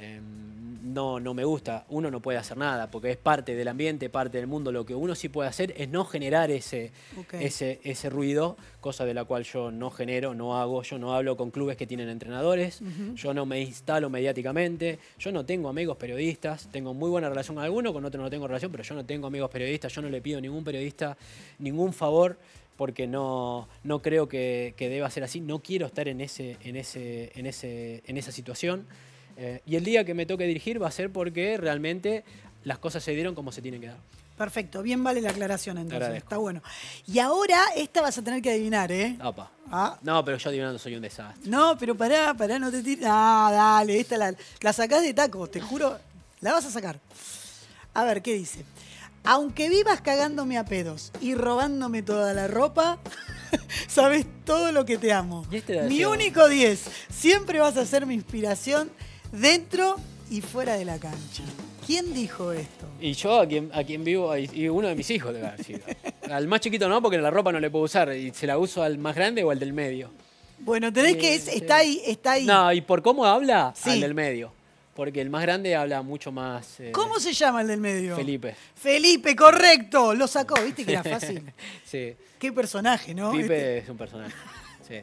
no me gusta. Uno no puede hacer nada porque es parte del ambiente, parte del mundo. Lo que uno sí puede hacer es no generar ese ruido, cosa de la cual yo no genero, no hago. Yo no hablo con clubes que tienen entrenadores. Yo no me instalo mediáticamente. Yo no tengo amigos periodistas. Tengo muy buena relación con algunos, con otros no tengo relación, pero yo no tengo amigos periodistas. Yo no le pido a ningún periodista ningún favor porque no creo que deba ser así. No quiero estar en esa situación. Y el día que me toque dirigir va a ser porque realmente las cosas se dieron como se tienen que dar. Perfecto, bien vale la aclaración entonces. Está bueno. Y ahora esta vas a tener que adivinar, ¿eh? Opa. No, pero yo adivinando soy un desastre. No, pero pará, no te tires. Ah, dale, esta la sacás de taco, te juro. La vas a sacar. A ver, ¿qué dice? Aunque vivas cagándome a pedos y robándome toda la ropa, sabes todo lo que te amo. Mi único 10. Siempre vas a ser mi inspiración dentro y fuera de la cancha. ¿Quién dijo esto? Y yo a quien vivo, y uno de mis hijos debe haber sido. Al más chiquito no, porque la ropa no le puedo usar. ¿Y se la uso al más grande o al del medio? Bueno, tenés que... Está ahí. No, y por cómo habla, al del medio. Porque el más grande habla mucho más... ¿Cómo se llama el del medio? Felipe. Felipe, correcto. Lo sacó, ¿viste que era fácil? Sí. Qué personaje, ¿no? Pipe es un personaje. Sí.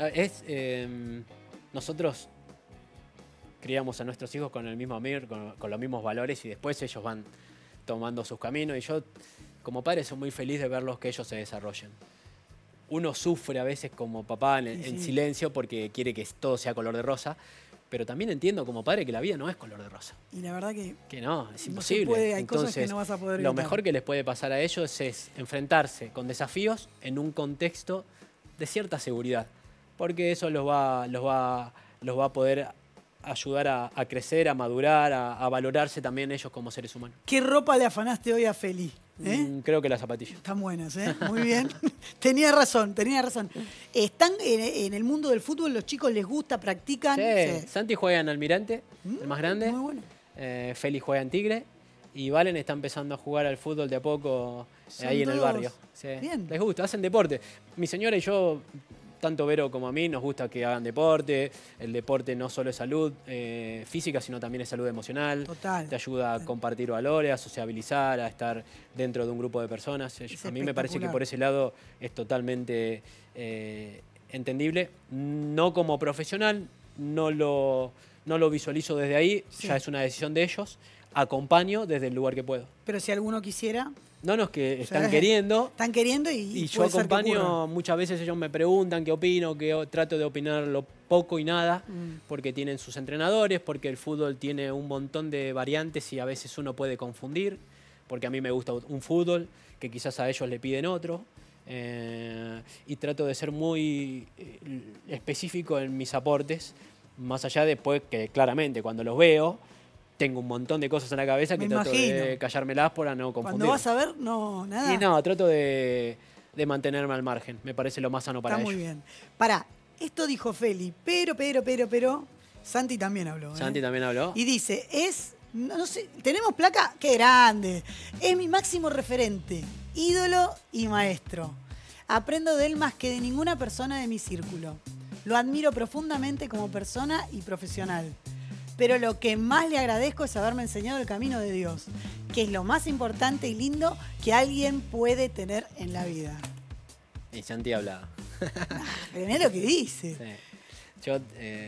Nosotros criamos a nuestros hijos con el mismo amor, con los mismos valores y después ellos van tomando sus caminos y yo como padre soy muy feliz de verlos que ellos se desarrollen. Uno sufre a veces como papá en silencio porque quiere que todo sea color de rosa, pero también entiendo como padre que la vida no es color de rosa. Y la verdad que no, es imposible. No se puede, hay Entonces, cosas que no vas a poder lo evitar. mejor que les puede pasar a ellos es enfrentarse con desafíos en un contexto de cierta seguridad, porque eso los va a poder ayudar a crecer, a madurar, a valorarse también ellos como seres humanos. ¿Qué ropa le afanaste hoy a Feli? Creo que las zapatillas. Están buenas, ¿eh? Muy bien. Tenía razón. ¿Están en el mundo del fútbol? ¿Los chicos les gusta, practican? Sí. Santi juega en Almirante, el más grande. Muy bueno. Feli juega en Tigre. Y Valen está empezando a jugar al fútbol de a poco ahí en el barrio. Sí. Bien. Les gusta, hacen deporte. Mi señora y yo, tanto Vero como a mí, nos gusta que hagan deporte. El deporte no solo es salud física, sino también es salud emocional. Total. Te ayuda a compartir valores, a sociabilizar, a estar dentro de un grupo de personas. A mí me parece que por ese lado es totalmente entendible. No como profesional, no lo visualizo desde ahí, ya es una decisión de ellos. Acompaño desde el lugar que puedo. Pero si alguno quisiera... No, es que están queriendo. Están queriendo y yo acompaño, muchas veces ellos me preguntan qué opino, que trato de opinar lo poco y nada, porque tienen sus entrenadores, porque el fútbol tiene un montón de variantes y a veces uno puede confundir, porque a mí me gusta un fútbol que quizás a ellos le piden otro. Y trato de ser muy específico en mis aportes, más allá después que claramente cuando los veo, tengo un montón de cosas en la cabeza que trato de callármelas para no confundir. Cuando vas a ver, no, nada. Y no, trato de mantenerme al margen. Me parece lo más sano para ellos. Está muy bien. Pará, esto dijo Feli, pero, Santi también habló. Santi también habló. Y dice, no sé, ¿tenemos placa? ¡Qué grande! Es mi máximo referente, ídolo y maestro. Aprendo de él más que de ninguna persona de mi círculo. Lo admiro profundamente como persona y profesional. Pero lo que más le agradezco es haberme enseñado el camino de Dios, que es lo más importante y lindo que alguien puede tener en la vida. Y Santi habla. Pero mirá lo que dice. Sí. Yo,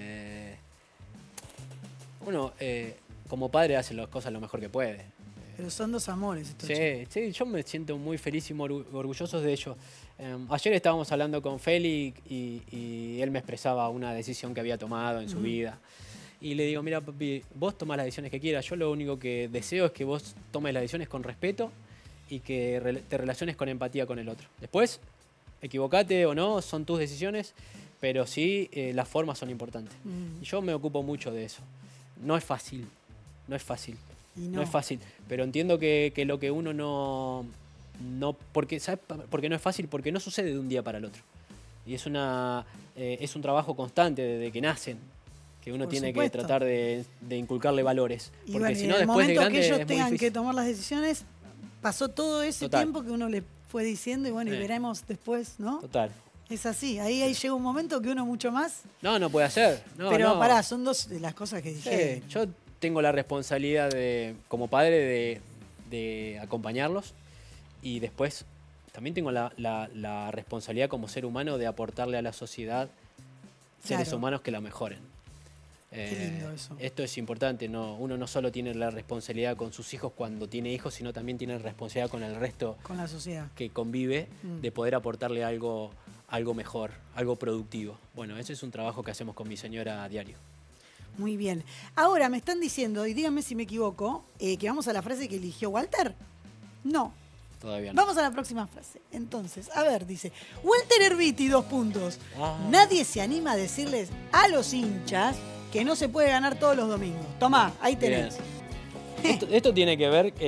uno, como padre, hace las cosas lo mejor que puede. Pero son dos amores estos sí, yo me siento muy feliz y muy orgulloso de ellos. Ayer estábamos hablando con Feli y él me expresaba una decisión que había tomado en su vida. Y le digo, mira papi, vos tomás las decisiones que quieras, yo lo único que deseo es que vos tomes las decisiones con respeto y que te relaciones con empatía con el otro. Después, equivocate o no, son tus decisiones, pero sí las formas son importantes. Y yo me ocupo mucho de eso. No es fácil, no es fácil. No es fácil, pero entiendo que lo que uno no porque, ¿sabes por qué no es fácil? Porque no sucede de un día para el otro. Y es un trabajo constante desde que nacen, que uno tiene que tratar de inculcarle valores. Y porque bueno, si no, en el después de momento grande que ellos es muy tengan difícil. que tomar las decisiones, pasó todo ese tiempo que uno le fue diciendo y bueno, y veremos después, ¿no? Total. Es así, ahí llega un momento que uno mucho más... No puede hacer. Pero pará, son dos de las cosas que dije. Yo tengo la responsabilidad como padre de acompañarlos y después también tengo la responsabilidad como ser humano de aportarle a la sociedad seres humanos que la mejoren. Qué lindo eso. Esto es importante, uno no solo tiene la responsabilidad con sus hijos cuando tiene hijos, sino también tiene responsabilidad con el resto, con la sociedad que convive, de poder aportarle algo mejor, algo productivo. Bueno, ese es un trabajo que hacemos con mi señora a diario. Muy bien. Ahora me están diciendo, y díganme si me equivoco, que vamos a la frase que eligió Walter. No. Todavía no. Vamos a la próxima frase. Entonces, a ver, dice, Walter Herbiti, 2 puntos. Nadie se anima a decirles a los hinchas que no se puede ganar todos los domingos. Tomá, ahí tenés. Esto tiene que ver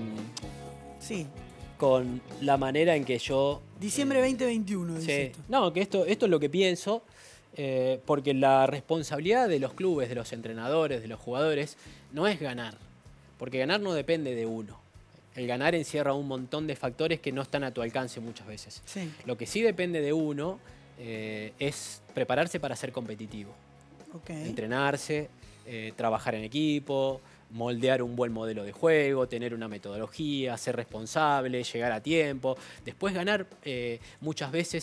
sí, con la manera en que yo... Diciembre 2021, dice esto. No, que esto es lo que pienso, porque la responsabilidad de los clubes, de los entrenadores, de los jugadores, no es ganar. Porque ganar no depende de uno. El ganar encierra un montón de factores que no están a tu alcance muchas veces. Sí. Lo que sí depende de uno es prepararse para ser competitivo. Entrenarse, trabajar en equipo, moldear un buen modelo de juego, tener una metodología, ser responsable, llegar a tiempo. Después ganar muchas veces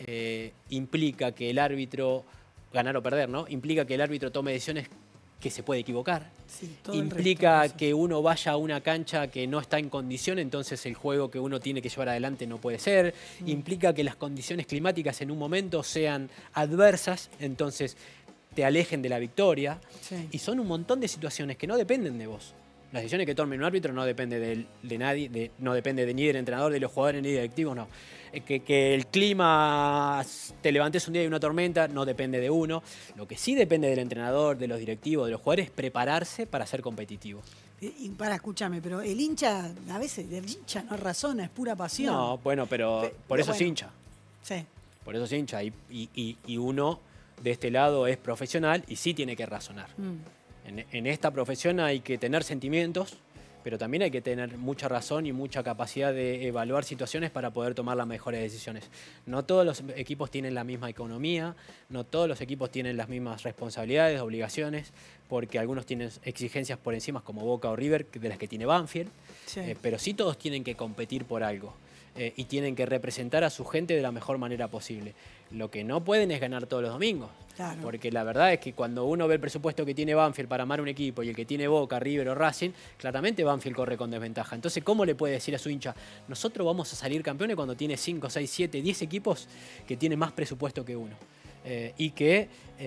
implica que el árbitro, ganar o perder, ¿no? Implica que el árbitro tome decisiones que se puede equivocar. Sí, todo el Implica resto, que uno vaya a una cancha que no está en condición, entonces el juego que uno tiene que llevar adelante no puede ser. Implica que las condiciones climáticas en un momento sean adversas, entonces te alejen de la victoria. Sí. Y son un montón de situaciones que no dependen de vos. Las decisiones que tome un árbitro no depende de nadie, no depende ni del entrenador, de los jugadores, ni directivos, no. Que el clima, te levantes un día y una tormenta, no depende de uno. Lo que sí depende del entrenador, de los directivos, de los jugadores, es prepararse para ser competitivo. Y para, escúchame, pero el hincha, a veces, el hincha no razona, es pura pasión. No, bueno, pero por eso es hincha. Sí. Por eso es hincha. Y uno de este lado es profesional y sí tiene que razonar. En esta profesión hay que tener sentimientos, pero también hay que tener mucha razón y mucha capacidad de evaluar situaciones para poder tomar las mejores decisiones. No todos los equipos tienen la misma economía, no todos los equipos tienen las mismas responsabilidades, obligaciones, porque algunos tienen exigencias por encima como Boca o River, de las que tiene Banfield, Sí. pero sí todos tienen que competir por algo. Y tienen que representar a su gente de la mejor manera posible. Lo que no pueden es ganar todos los domingos. Claro. Porque la verdad es que cuando uno ve el presupuesto que tiene Banfield para armar un equipo y el que tiene Boca, River o Racing, claramente Banfield corre con desventaja. Entonces, ¿cómo le puede decir a su hincha, nosotros vamos a salir campeones cuando tiene 5, 6, 7, 10 equipos que tienen más presupuesto que uno? Y que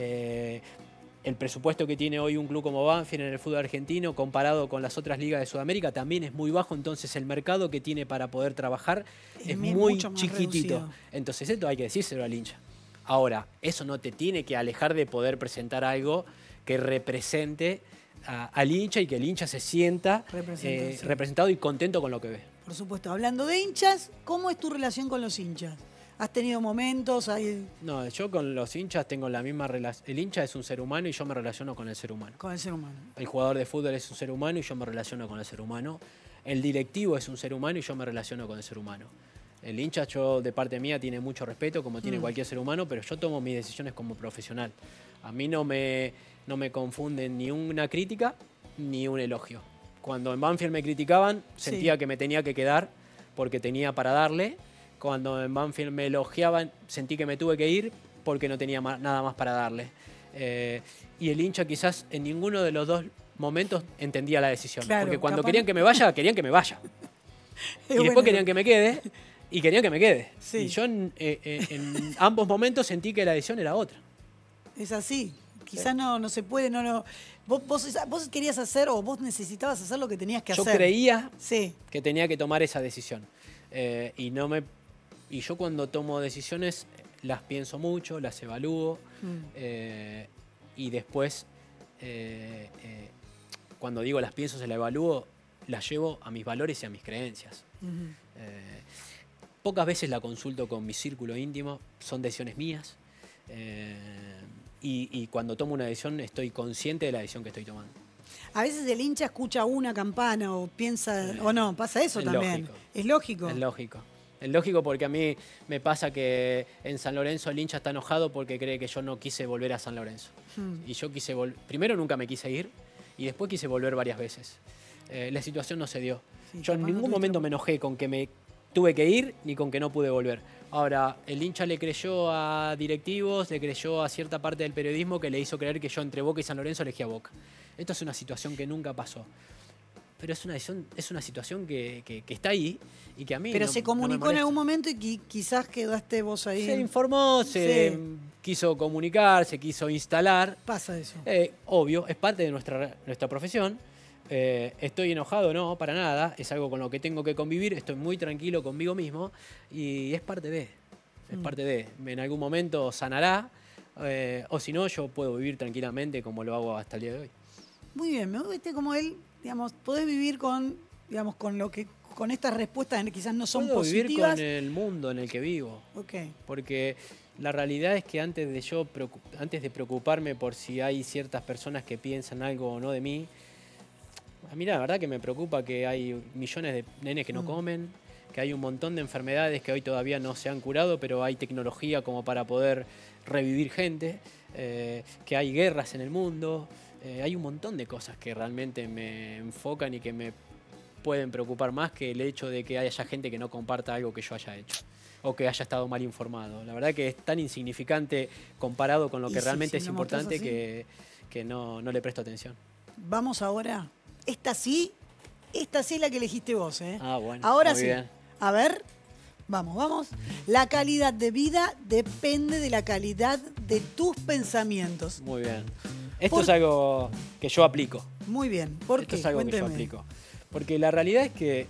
el presupuesto que tiene hoy un club como Banfield en el fútbol argentino comparado con las otras ligas de Sudamérica también es muy bajo, entonces el mercado que tiene para poder trabajar es muy mucho más chiquitito. reducido. Entonces esto hay que decírselo al hincha. Ahora, eso no te tiene que alejar de poder presentar algo que represente al hincha y que el hincha se sienta representado y contento con lo que ve. Por supuesto. Hablando de hinchas, ¿cómo es tu relación con los hinchas? ¿Has tenido momentos? No, yo con los hinchas tengo la misma relación. El hincha es un ser humano y yo me relaciono con el ser humano. Con el ser humano. El jugador de fútbol es un ser humano y yo me relaciono con el ser humano. El directivo es un ser humano y yo me relaciono con el ser humano. El hincha, yo de parte mía, tiene mucho respeto, como tiene cualquier ser humano, pero yo tomo mis decisiones como profesional. A mí no me confunden ni una crítica ni un elogio. Cuando en Banfield me criticaban, sentía que me tenía que quedar porque tenía para darle. Cuando en Banfield me elogiaban, sentí que me tuve que ir porque no tenía nada más para darle. Y el hincha quizás en ninguno de los dos momentos entendía la decisión. Claro, porque cuando capaz querían que me vaya, querían que me vaya. Y después querían que me quede y querían que me quede. Sí. Y yo en ambos momentos sentí que la decisión era otra. Es así. Quizás no se puede, vos querías hacer o vos necesitabas hacer lo que tenías que hacer. Yo creía Sí. que tenía que tomar esa decisión. Y yo cuando tomo decisiones las pienso mucho, las evalúo y después cuando digo las pienso, se las evalúo, las llevo a mis valores y a mis creencias. Pocas veces la consulto con mi círculo íntimo, son decisiones mías y cuando tomo una decisión estoy consciente de la decisión que estoy tomando. A veces el hincha escucha una campana o piensa, o no, pasa eso es también. lógico. Es lógico. Es lógico. Es lógico porque a mí me pasa que en San Lorenzo el hincha está enojado porque cree que yo no quise volver a San Lorenzo. Y yo quise volver. Primero nunca me quise ir y después quise volver varias veces. La situación no se dio. Sí, Yo en capaz no ningún tuviste- momento me enojé con que me tuve que ir ni con que no pude volver. Ahora, el hincha le creyó a directivos, le creyó a cierta parte del periodismo que le hizo creer que yo entre Boca y San Lorenzo elegí a Boca. Esto es una situación que nunca pasó. Pero es una situación que está ahí y que a mí Pero no- se no me comunicó en molesta. algún momento y quizás quedaste vos ahí. Se informó, se Sí. quiso comunicar, se quiso instalar. Pasa eso. Obvio, es parte de nuestra profesión. Estoy enojado, no, para nada. Es algo con lo que tengo que convivir. Estoy muy tranquilo conmigo mismo y es parte de. Es parte de. En algún momento sanará. O si no, yo puedo vivir tranquilamente como lo hago hasta el día de hoy. Muy bien, me gusta como él, digamos, podés vivir con estas respuestas que quizás no son Puedo vivir positivas. con el mundo en el que vivo. Ok. Porque la realidad es que antes de preocuparme por si hay ciertas personas que piensan algo o no de mí, a mí la verdad que me preocupa que hay millones de nenes que no comen, que hay un montón de enfermedades que hoy todavía no se han curado, pero hay tecnología como para poder revivir gente, que hay guerras en el mundo, hay un montón de cosas que realmente me enfocan y que me pueden preocupar más que el hecho de que haya gente que no comparta algo que yo haya hecho o que haya estado mal informado. La verdad que es tan insignificante comparado con lo que realmente es importante que no le presto atención. Vamos ahora. Esta sí es la que elegiste vos, ¿eh? Ah, bueno. Ahora muy sí. bien. A ver, vamos. La calidad de vida depende de la calidad de tus pensamientos. Muy bien. Esto es algo que yo aplico. Muy bien. ¿Por Esto qué? es algo Cuénteme. que yo aplico. Porque la realidad es que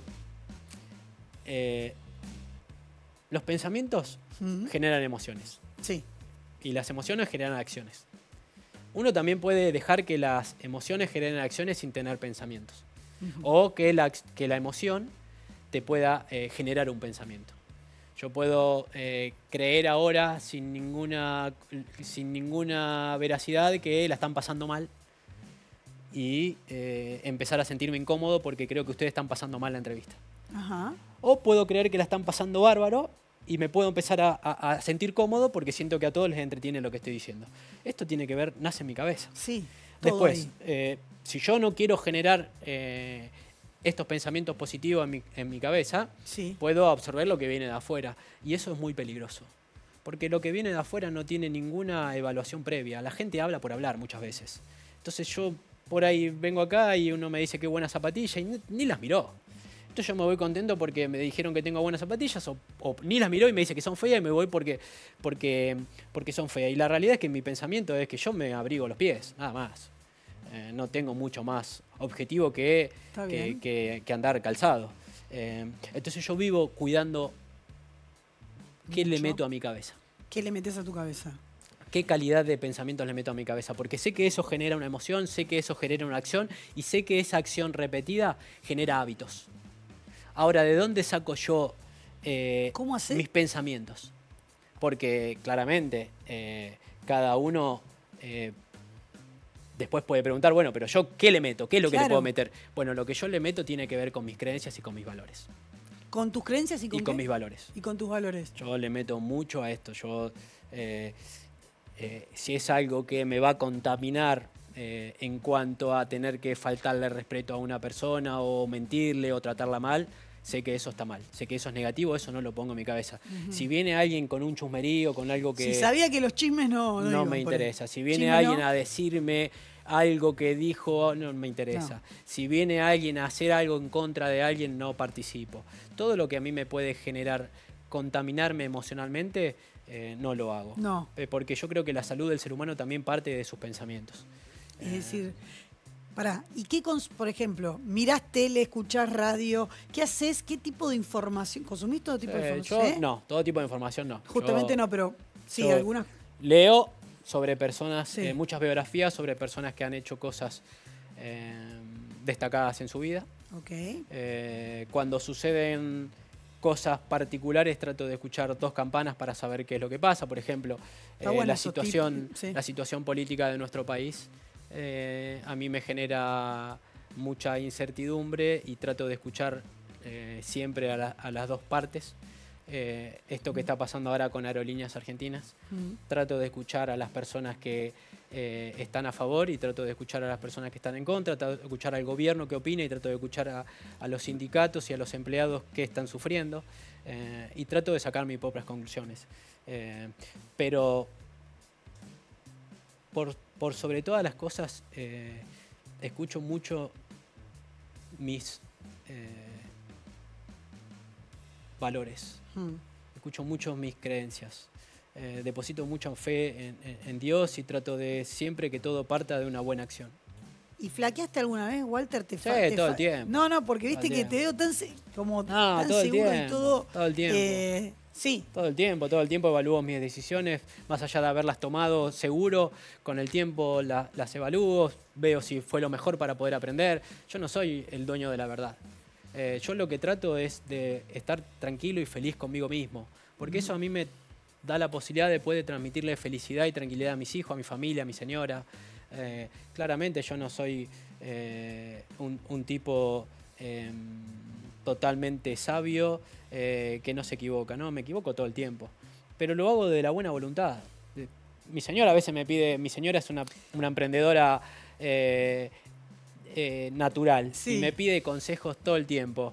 los pensamientos generan emociones. Sí. Y las emociones generan acciones. Uno también puede dejar que las emociones generen acciones sin tener pensamientos. O que la emoción te pueda generar un pensamiento. Yo puedo creer ahora sin ninguna veracidad que la están pasando mal y empezar a sentirme incómodo porque creo que ustedes están pasando mal la entrevista. Ajá. O puedo creer que la están pasando bárbaro y me puedo empezar a sentir cómodo porque siento que a todos les entretiene lo que estoy diciendo. Esto tiene que ver, nace en mi cabeza. Sí. Todo Después, si yo no quiero generar estos pensamientos positivos en mi cabeza, sí. puedo absorber lo que viene de afuera. Y eso es muy peligroso. Porque lo que viene de afuera no tiene ninguna evaluación previa. La gente habla por hablar muchas veces. Entonces yo por ahí vengo acá y uno me dice qué buena zapatilla y ni las miró. Entonces yo me voy contento porque me dijeron que tengo buenas zapatillas o ni las miró y me dice que son feas y me voy porque son feas. Y la realidad es que mi pensamiento es que yo me abrigo los pies, nada más. No tengo mucho más objetivo que andar calzado. Entonces yo vivo cuidando qué le meto a mi cabeza. ¿Qué le metes a tu cabeza? ¿Qué calidad de pensamientos le meto a mi cabeza? Porque sé que eso genera una emoción, sé que eso genera una acción y sé que esa acción repetida genera hábitos. Ahora, ¿de dónde saco yo mis pensamientos? Porque claramente cada uno después puede preguntar, bueno, pero yo ¿qué le meto? ¿Qué es lo que le puedo meter? Bueno, lo que yo le meto tiene que ver con mis creencias y con mis valores. ¿Con tus creencias y con mis valores? Y con tus valores. Yo le meto mucho a esto. Yo, si es algo que me va a contaminar en cuanto a tener que faltarle respeto a una persona o mentirle o tratarla mal, sé que eso está mal, sé que eso es negativo, eso no lo pongo en mi cabeza. Si viene alguien con un chusmerío, con algo que... Si sabía que los chismes no me interesa. Si viene alguien a decirme algo que dijo, no me interesa. Si viene alguien a hacer algo en contra de alguien, no participo. Todo lo que a mí me puede generar, contaminarme emocionalmente, no lo hago. No. Porque yo creo que la salud del ser humano también parte de sus pensamientos. Es decir... ¿y qué, por ejemplo, mirás tele, escuchás radio? ¿Qué haces? ¿Qué tipo de información? ¿Consumís todo tipo de información? No, todo tipo de información no. Justamente no, pero sí, algunas. Leo sobre personas, muchas biografías sobre personas que han hecho cosas destacadas en su vida. Okay. Cuando suceden cosas particulares trato de escuchar dos campanas para saber qué es lo que pasa. Por ejemplo, la situación política de nuestro país. A mí me genera mucha incertidumbre y trato de escuchar siempre a las dos partes. Esto que está pasando ahora con Aerolíneas Argentinas, trato de escuchar a las personas que están a favor y trato de escuchar a las personas que están en contra, trato de escuchar al gobierno que opina y trato de escuchar a los sindicatos y a los empleados que están sufriendo y trato de sacar mis propias conclusiones. Pero por sobre todas las cosas, escucho mucho mis valores, escucho mucho mis creencias, deposito mucha fe en Dios y trato de siempre que todo parta de una buena acción. ¿Y flaqueaste alguna vez, Walter? Sí, todo el tiempo. No, porque viste que te veo tan seguro y todo. Todo el tiempo. Sí. Todo el tiempo evalúo mis decisiones, más allá de haberlas tomado seguro, con el tiempo las evalúo, veo si fue lo mejor para poder aprender. Yo no soy el dueño de la verdad. Yo lo que trato es de estar tranquilo y feliz conmigo mismo, porque eso a mí me da la posibilidad de poder transmitirle felicidad y tranquilidad a mis hijos, a mi familia, a mi señora. Claramente yo no soy un tipo totalmente sabio, que no se equivoca, ¿no? Me equivoco todo el tiempo, pero lo hago de la buena voluntad. Mi señora a veces me pide, mi señora es una emprendedora natural Sí. y me pide consejos todo el tiempo,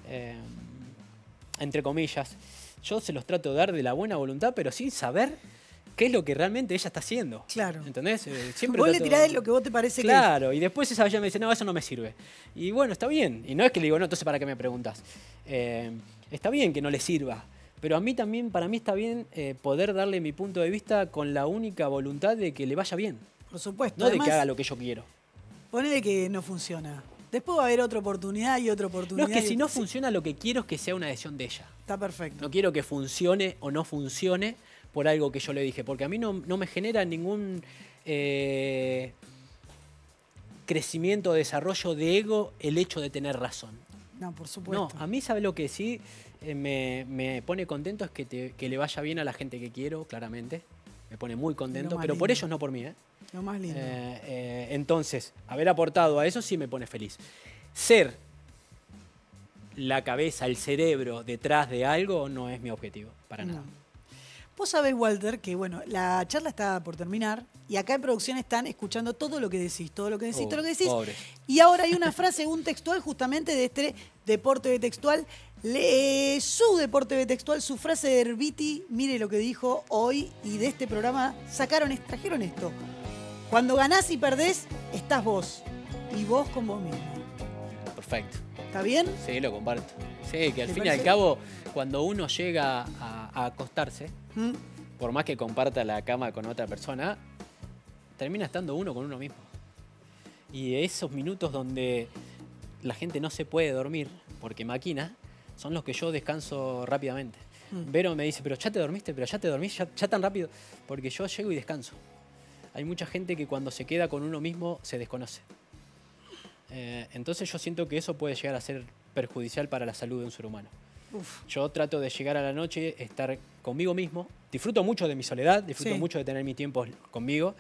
entre comillas, yo se los trato de dar de la buena voluntad, pero sin saber qué es lo que realmente ella está haciendo. Claro. ¿Entendés? Siempre Vos le trato- tirás lo que vos te parece que Claro, y después ella me dice, no, eso no me sirve. Y bueno, está bien. Y no es que le digo, no, entonces ¿para qué me preguntas? Está bien que no le sirva, pero a mí también, para mí está bien poder darle mi punto de vista con la única voluntad de que le vaya bien, es. Por supuesto. no de Además, que haga lo que yo quiero. ponele que no funciona. Después va a haber otra oportunidad y otra No, oportunidad. es que y si no otra- funciona, lo que quiero es que sea una decisión de ella. Está perfecto. No quiero que funcione o no funcione por algo que yo le dije, porque a mí no me genera ningún crecimiento o desarrollo de ego el hecho de tener razón. No, por supuesto. No, a mí sabe lo que sí me pone contento es que le vaya bien a la gente que quiero, claramente. Me pone muy contento, más pero por lindo. ellos no por mí. Lo más lindo. Entonces, haber aportado a eso sí me pone feliz. Ser la cabeza, el cerebro detrás de algo no es mi objetivo, para nada. Vos sabés, Walter, que bueno, la charla está por terminar y acá en producción están escuchando todo lo que decís, todo lo que decís, todo lo que decís. Pobres. Y ahora hay una frase, un textual justamente de este Deporte B Textual. Su Deporte B Textual, su frase de Herbiti, mire lo que dijo hoy y de este programa trajeron esto. Cuando ganás y perdés, estás vos. Y vos con vos mismo. Perfecto. ¿Está bien? Sí, lo comparto. Sí, que al ¿Te fin y al parece? cabo, cuando uno llega a acostarse, ¿Mm? por más que comparta la cama con otra persona, termina estando uno con uno mismo. Y esos minutos donde la gente no se puede dormir porque maquina, son los que yo descanso rápidamente. Vero me dice, pero ya te dormiste, pero ya te dormís, ya tan rápido, porque yo llego y descanso. Hay mucha gente que cuando se queda con uno mismo se desconoce. Entonces yo siento que eso puede llegar a ser perjudicial para la salud de un ser humano. Uf. Yo trato de llegar a la noche, estar conmigo mismo. Disfruto mucho de mi soledad, disfruto Sí. mucho de tener mi tiempo conmigo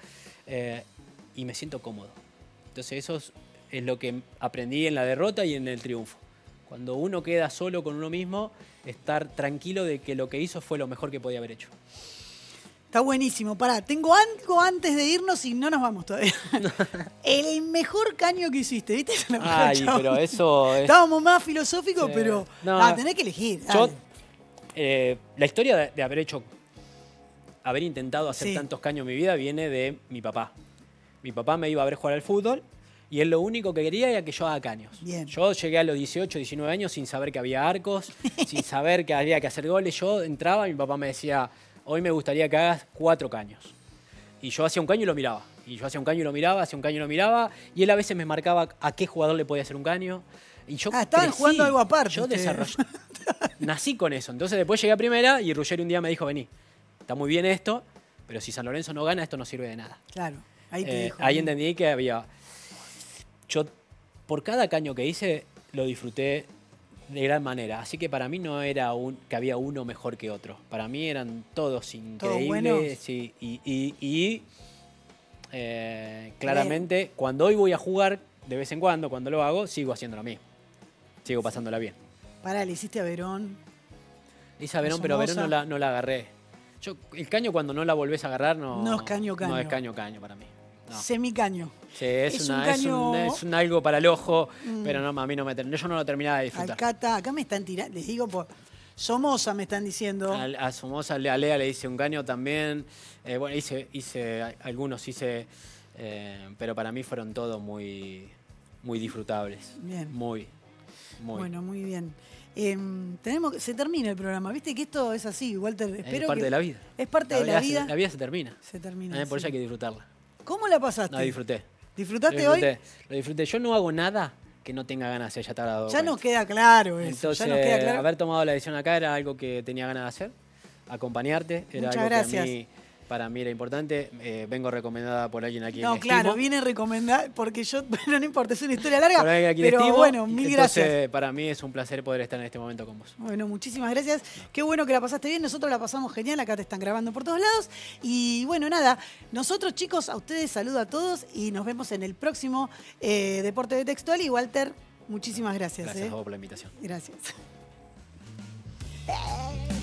y me siento cómodo. Entonces eso es lo que aprendí en la derrota y en el triunfo. Cuando uno queda solo con uno mismo, estar tranquilo de que lo que hizo fue lo mejor que podía haber hecho. Está buenísimo. Pará, tengo algo antes de irnos y no nos vamos todavía. El mejor caño que hiciste, ¿viste? Se lo Ay, escuchaba. pero eso es... Estábamos más filosóficos, Sí. pero No, tenés que elegir. Yo, dale. la historia de haber intentado hacer Sí. tantos caños en mi vida viene de mi papá. Mi papá me iba a ver jugar al fútbol y él lo único que quería era que yo haga caños. Bien. Yo llegué a los 18, 19 años sin saber que había arcos, sin saber que había que hacer goles. Yo entraba y mi papá me decía, hoy me gustaría que hagas 4 caños. Y yo hacía un caño y lo miraba. Y yo hacía un caño y lo miraba, hacía un caño y lo miraba. Y él a veces me marcaba a qué jugador le podía hacer un caño. Y yo Estaban crecí. jugando algo aparte Yo ustedes. desarrollé. Nací con eso. Entonces después llegué a primera y Ruggeri un día me dijo, vení, está muy bien esto, pero si San Lorenzo no gana, esto no sirve de nada. Claro, ahí te dejo. Ahí entendí que había... Yo, por cada caño que hice, lo disfruté de gran manera. Así que para mí no era que había uno mejor que otro. Para mí eran todos increíbles. buenos. Sí, claramente, cuando hoy voy a jugar, de vez en cuando, cuando lo hago, sigo haciendo lo mismo. Sigo pasándola bien. Pará, le hiciste a Verón. Hice a Verón, pero a Verón Somoza. no la agarré. El caño cuando no la volvés a agarrar No es caño, No es caño. caño para mí. No. Semicaño. Sí, es Es un caño- es un algo para el ojo, pero no, a mí no yo no lo terminaba de disfrutar. Alcata, acá me están tirando, les digo por Somoza me están diciendo. A Somoza, a Lea le hice un caño también. Bueno, algunos pero para mí fueron todos muy, muy disfrutables. Bien. Muy. Bueno, muy bien. Se termina el programa. Viste que esto es así, Walter. Espero Es parte que- de la vida. Es parte de la vida. La vida se termina. Se termina. Por eso sí. hay que disfrutarla. ¿Cómo la pasaste? No, disfruté. ¿Disfrutaste Lo hoy? disfruté. Yo no hago nada que no tenga ganas de hacer, ya te habrás dado Ya cuenta. nos queda claro eso. Entonces, ya nos queda claro. haber tomado la decisión acá era algo que tenía ganas de hacer. Acompañarte era Muchas algo gracias. que para mí era importante. Vengo recomendada por alguien aquí No, en claro, viene recomendada porque yo, bueno, no importa, es una historia larga, Por alguien a quien pero estimo. bueno, mil Entonces, gracias. para mí es un placer poder estar en este momento con vos. Bueno, muchísimas gracias. Qué bueno que la pasaste bien. Nosotros la pasamos genial. Acá te están grabando por todos lados. Y bueno, nada. Nosotros, chicos, a ustedes saludo a todos y nos vemos en el próximo Deporte de Textual. Y Walter, muchísimas gracias. Gracias a vos por la invitación. Gracias.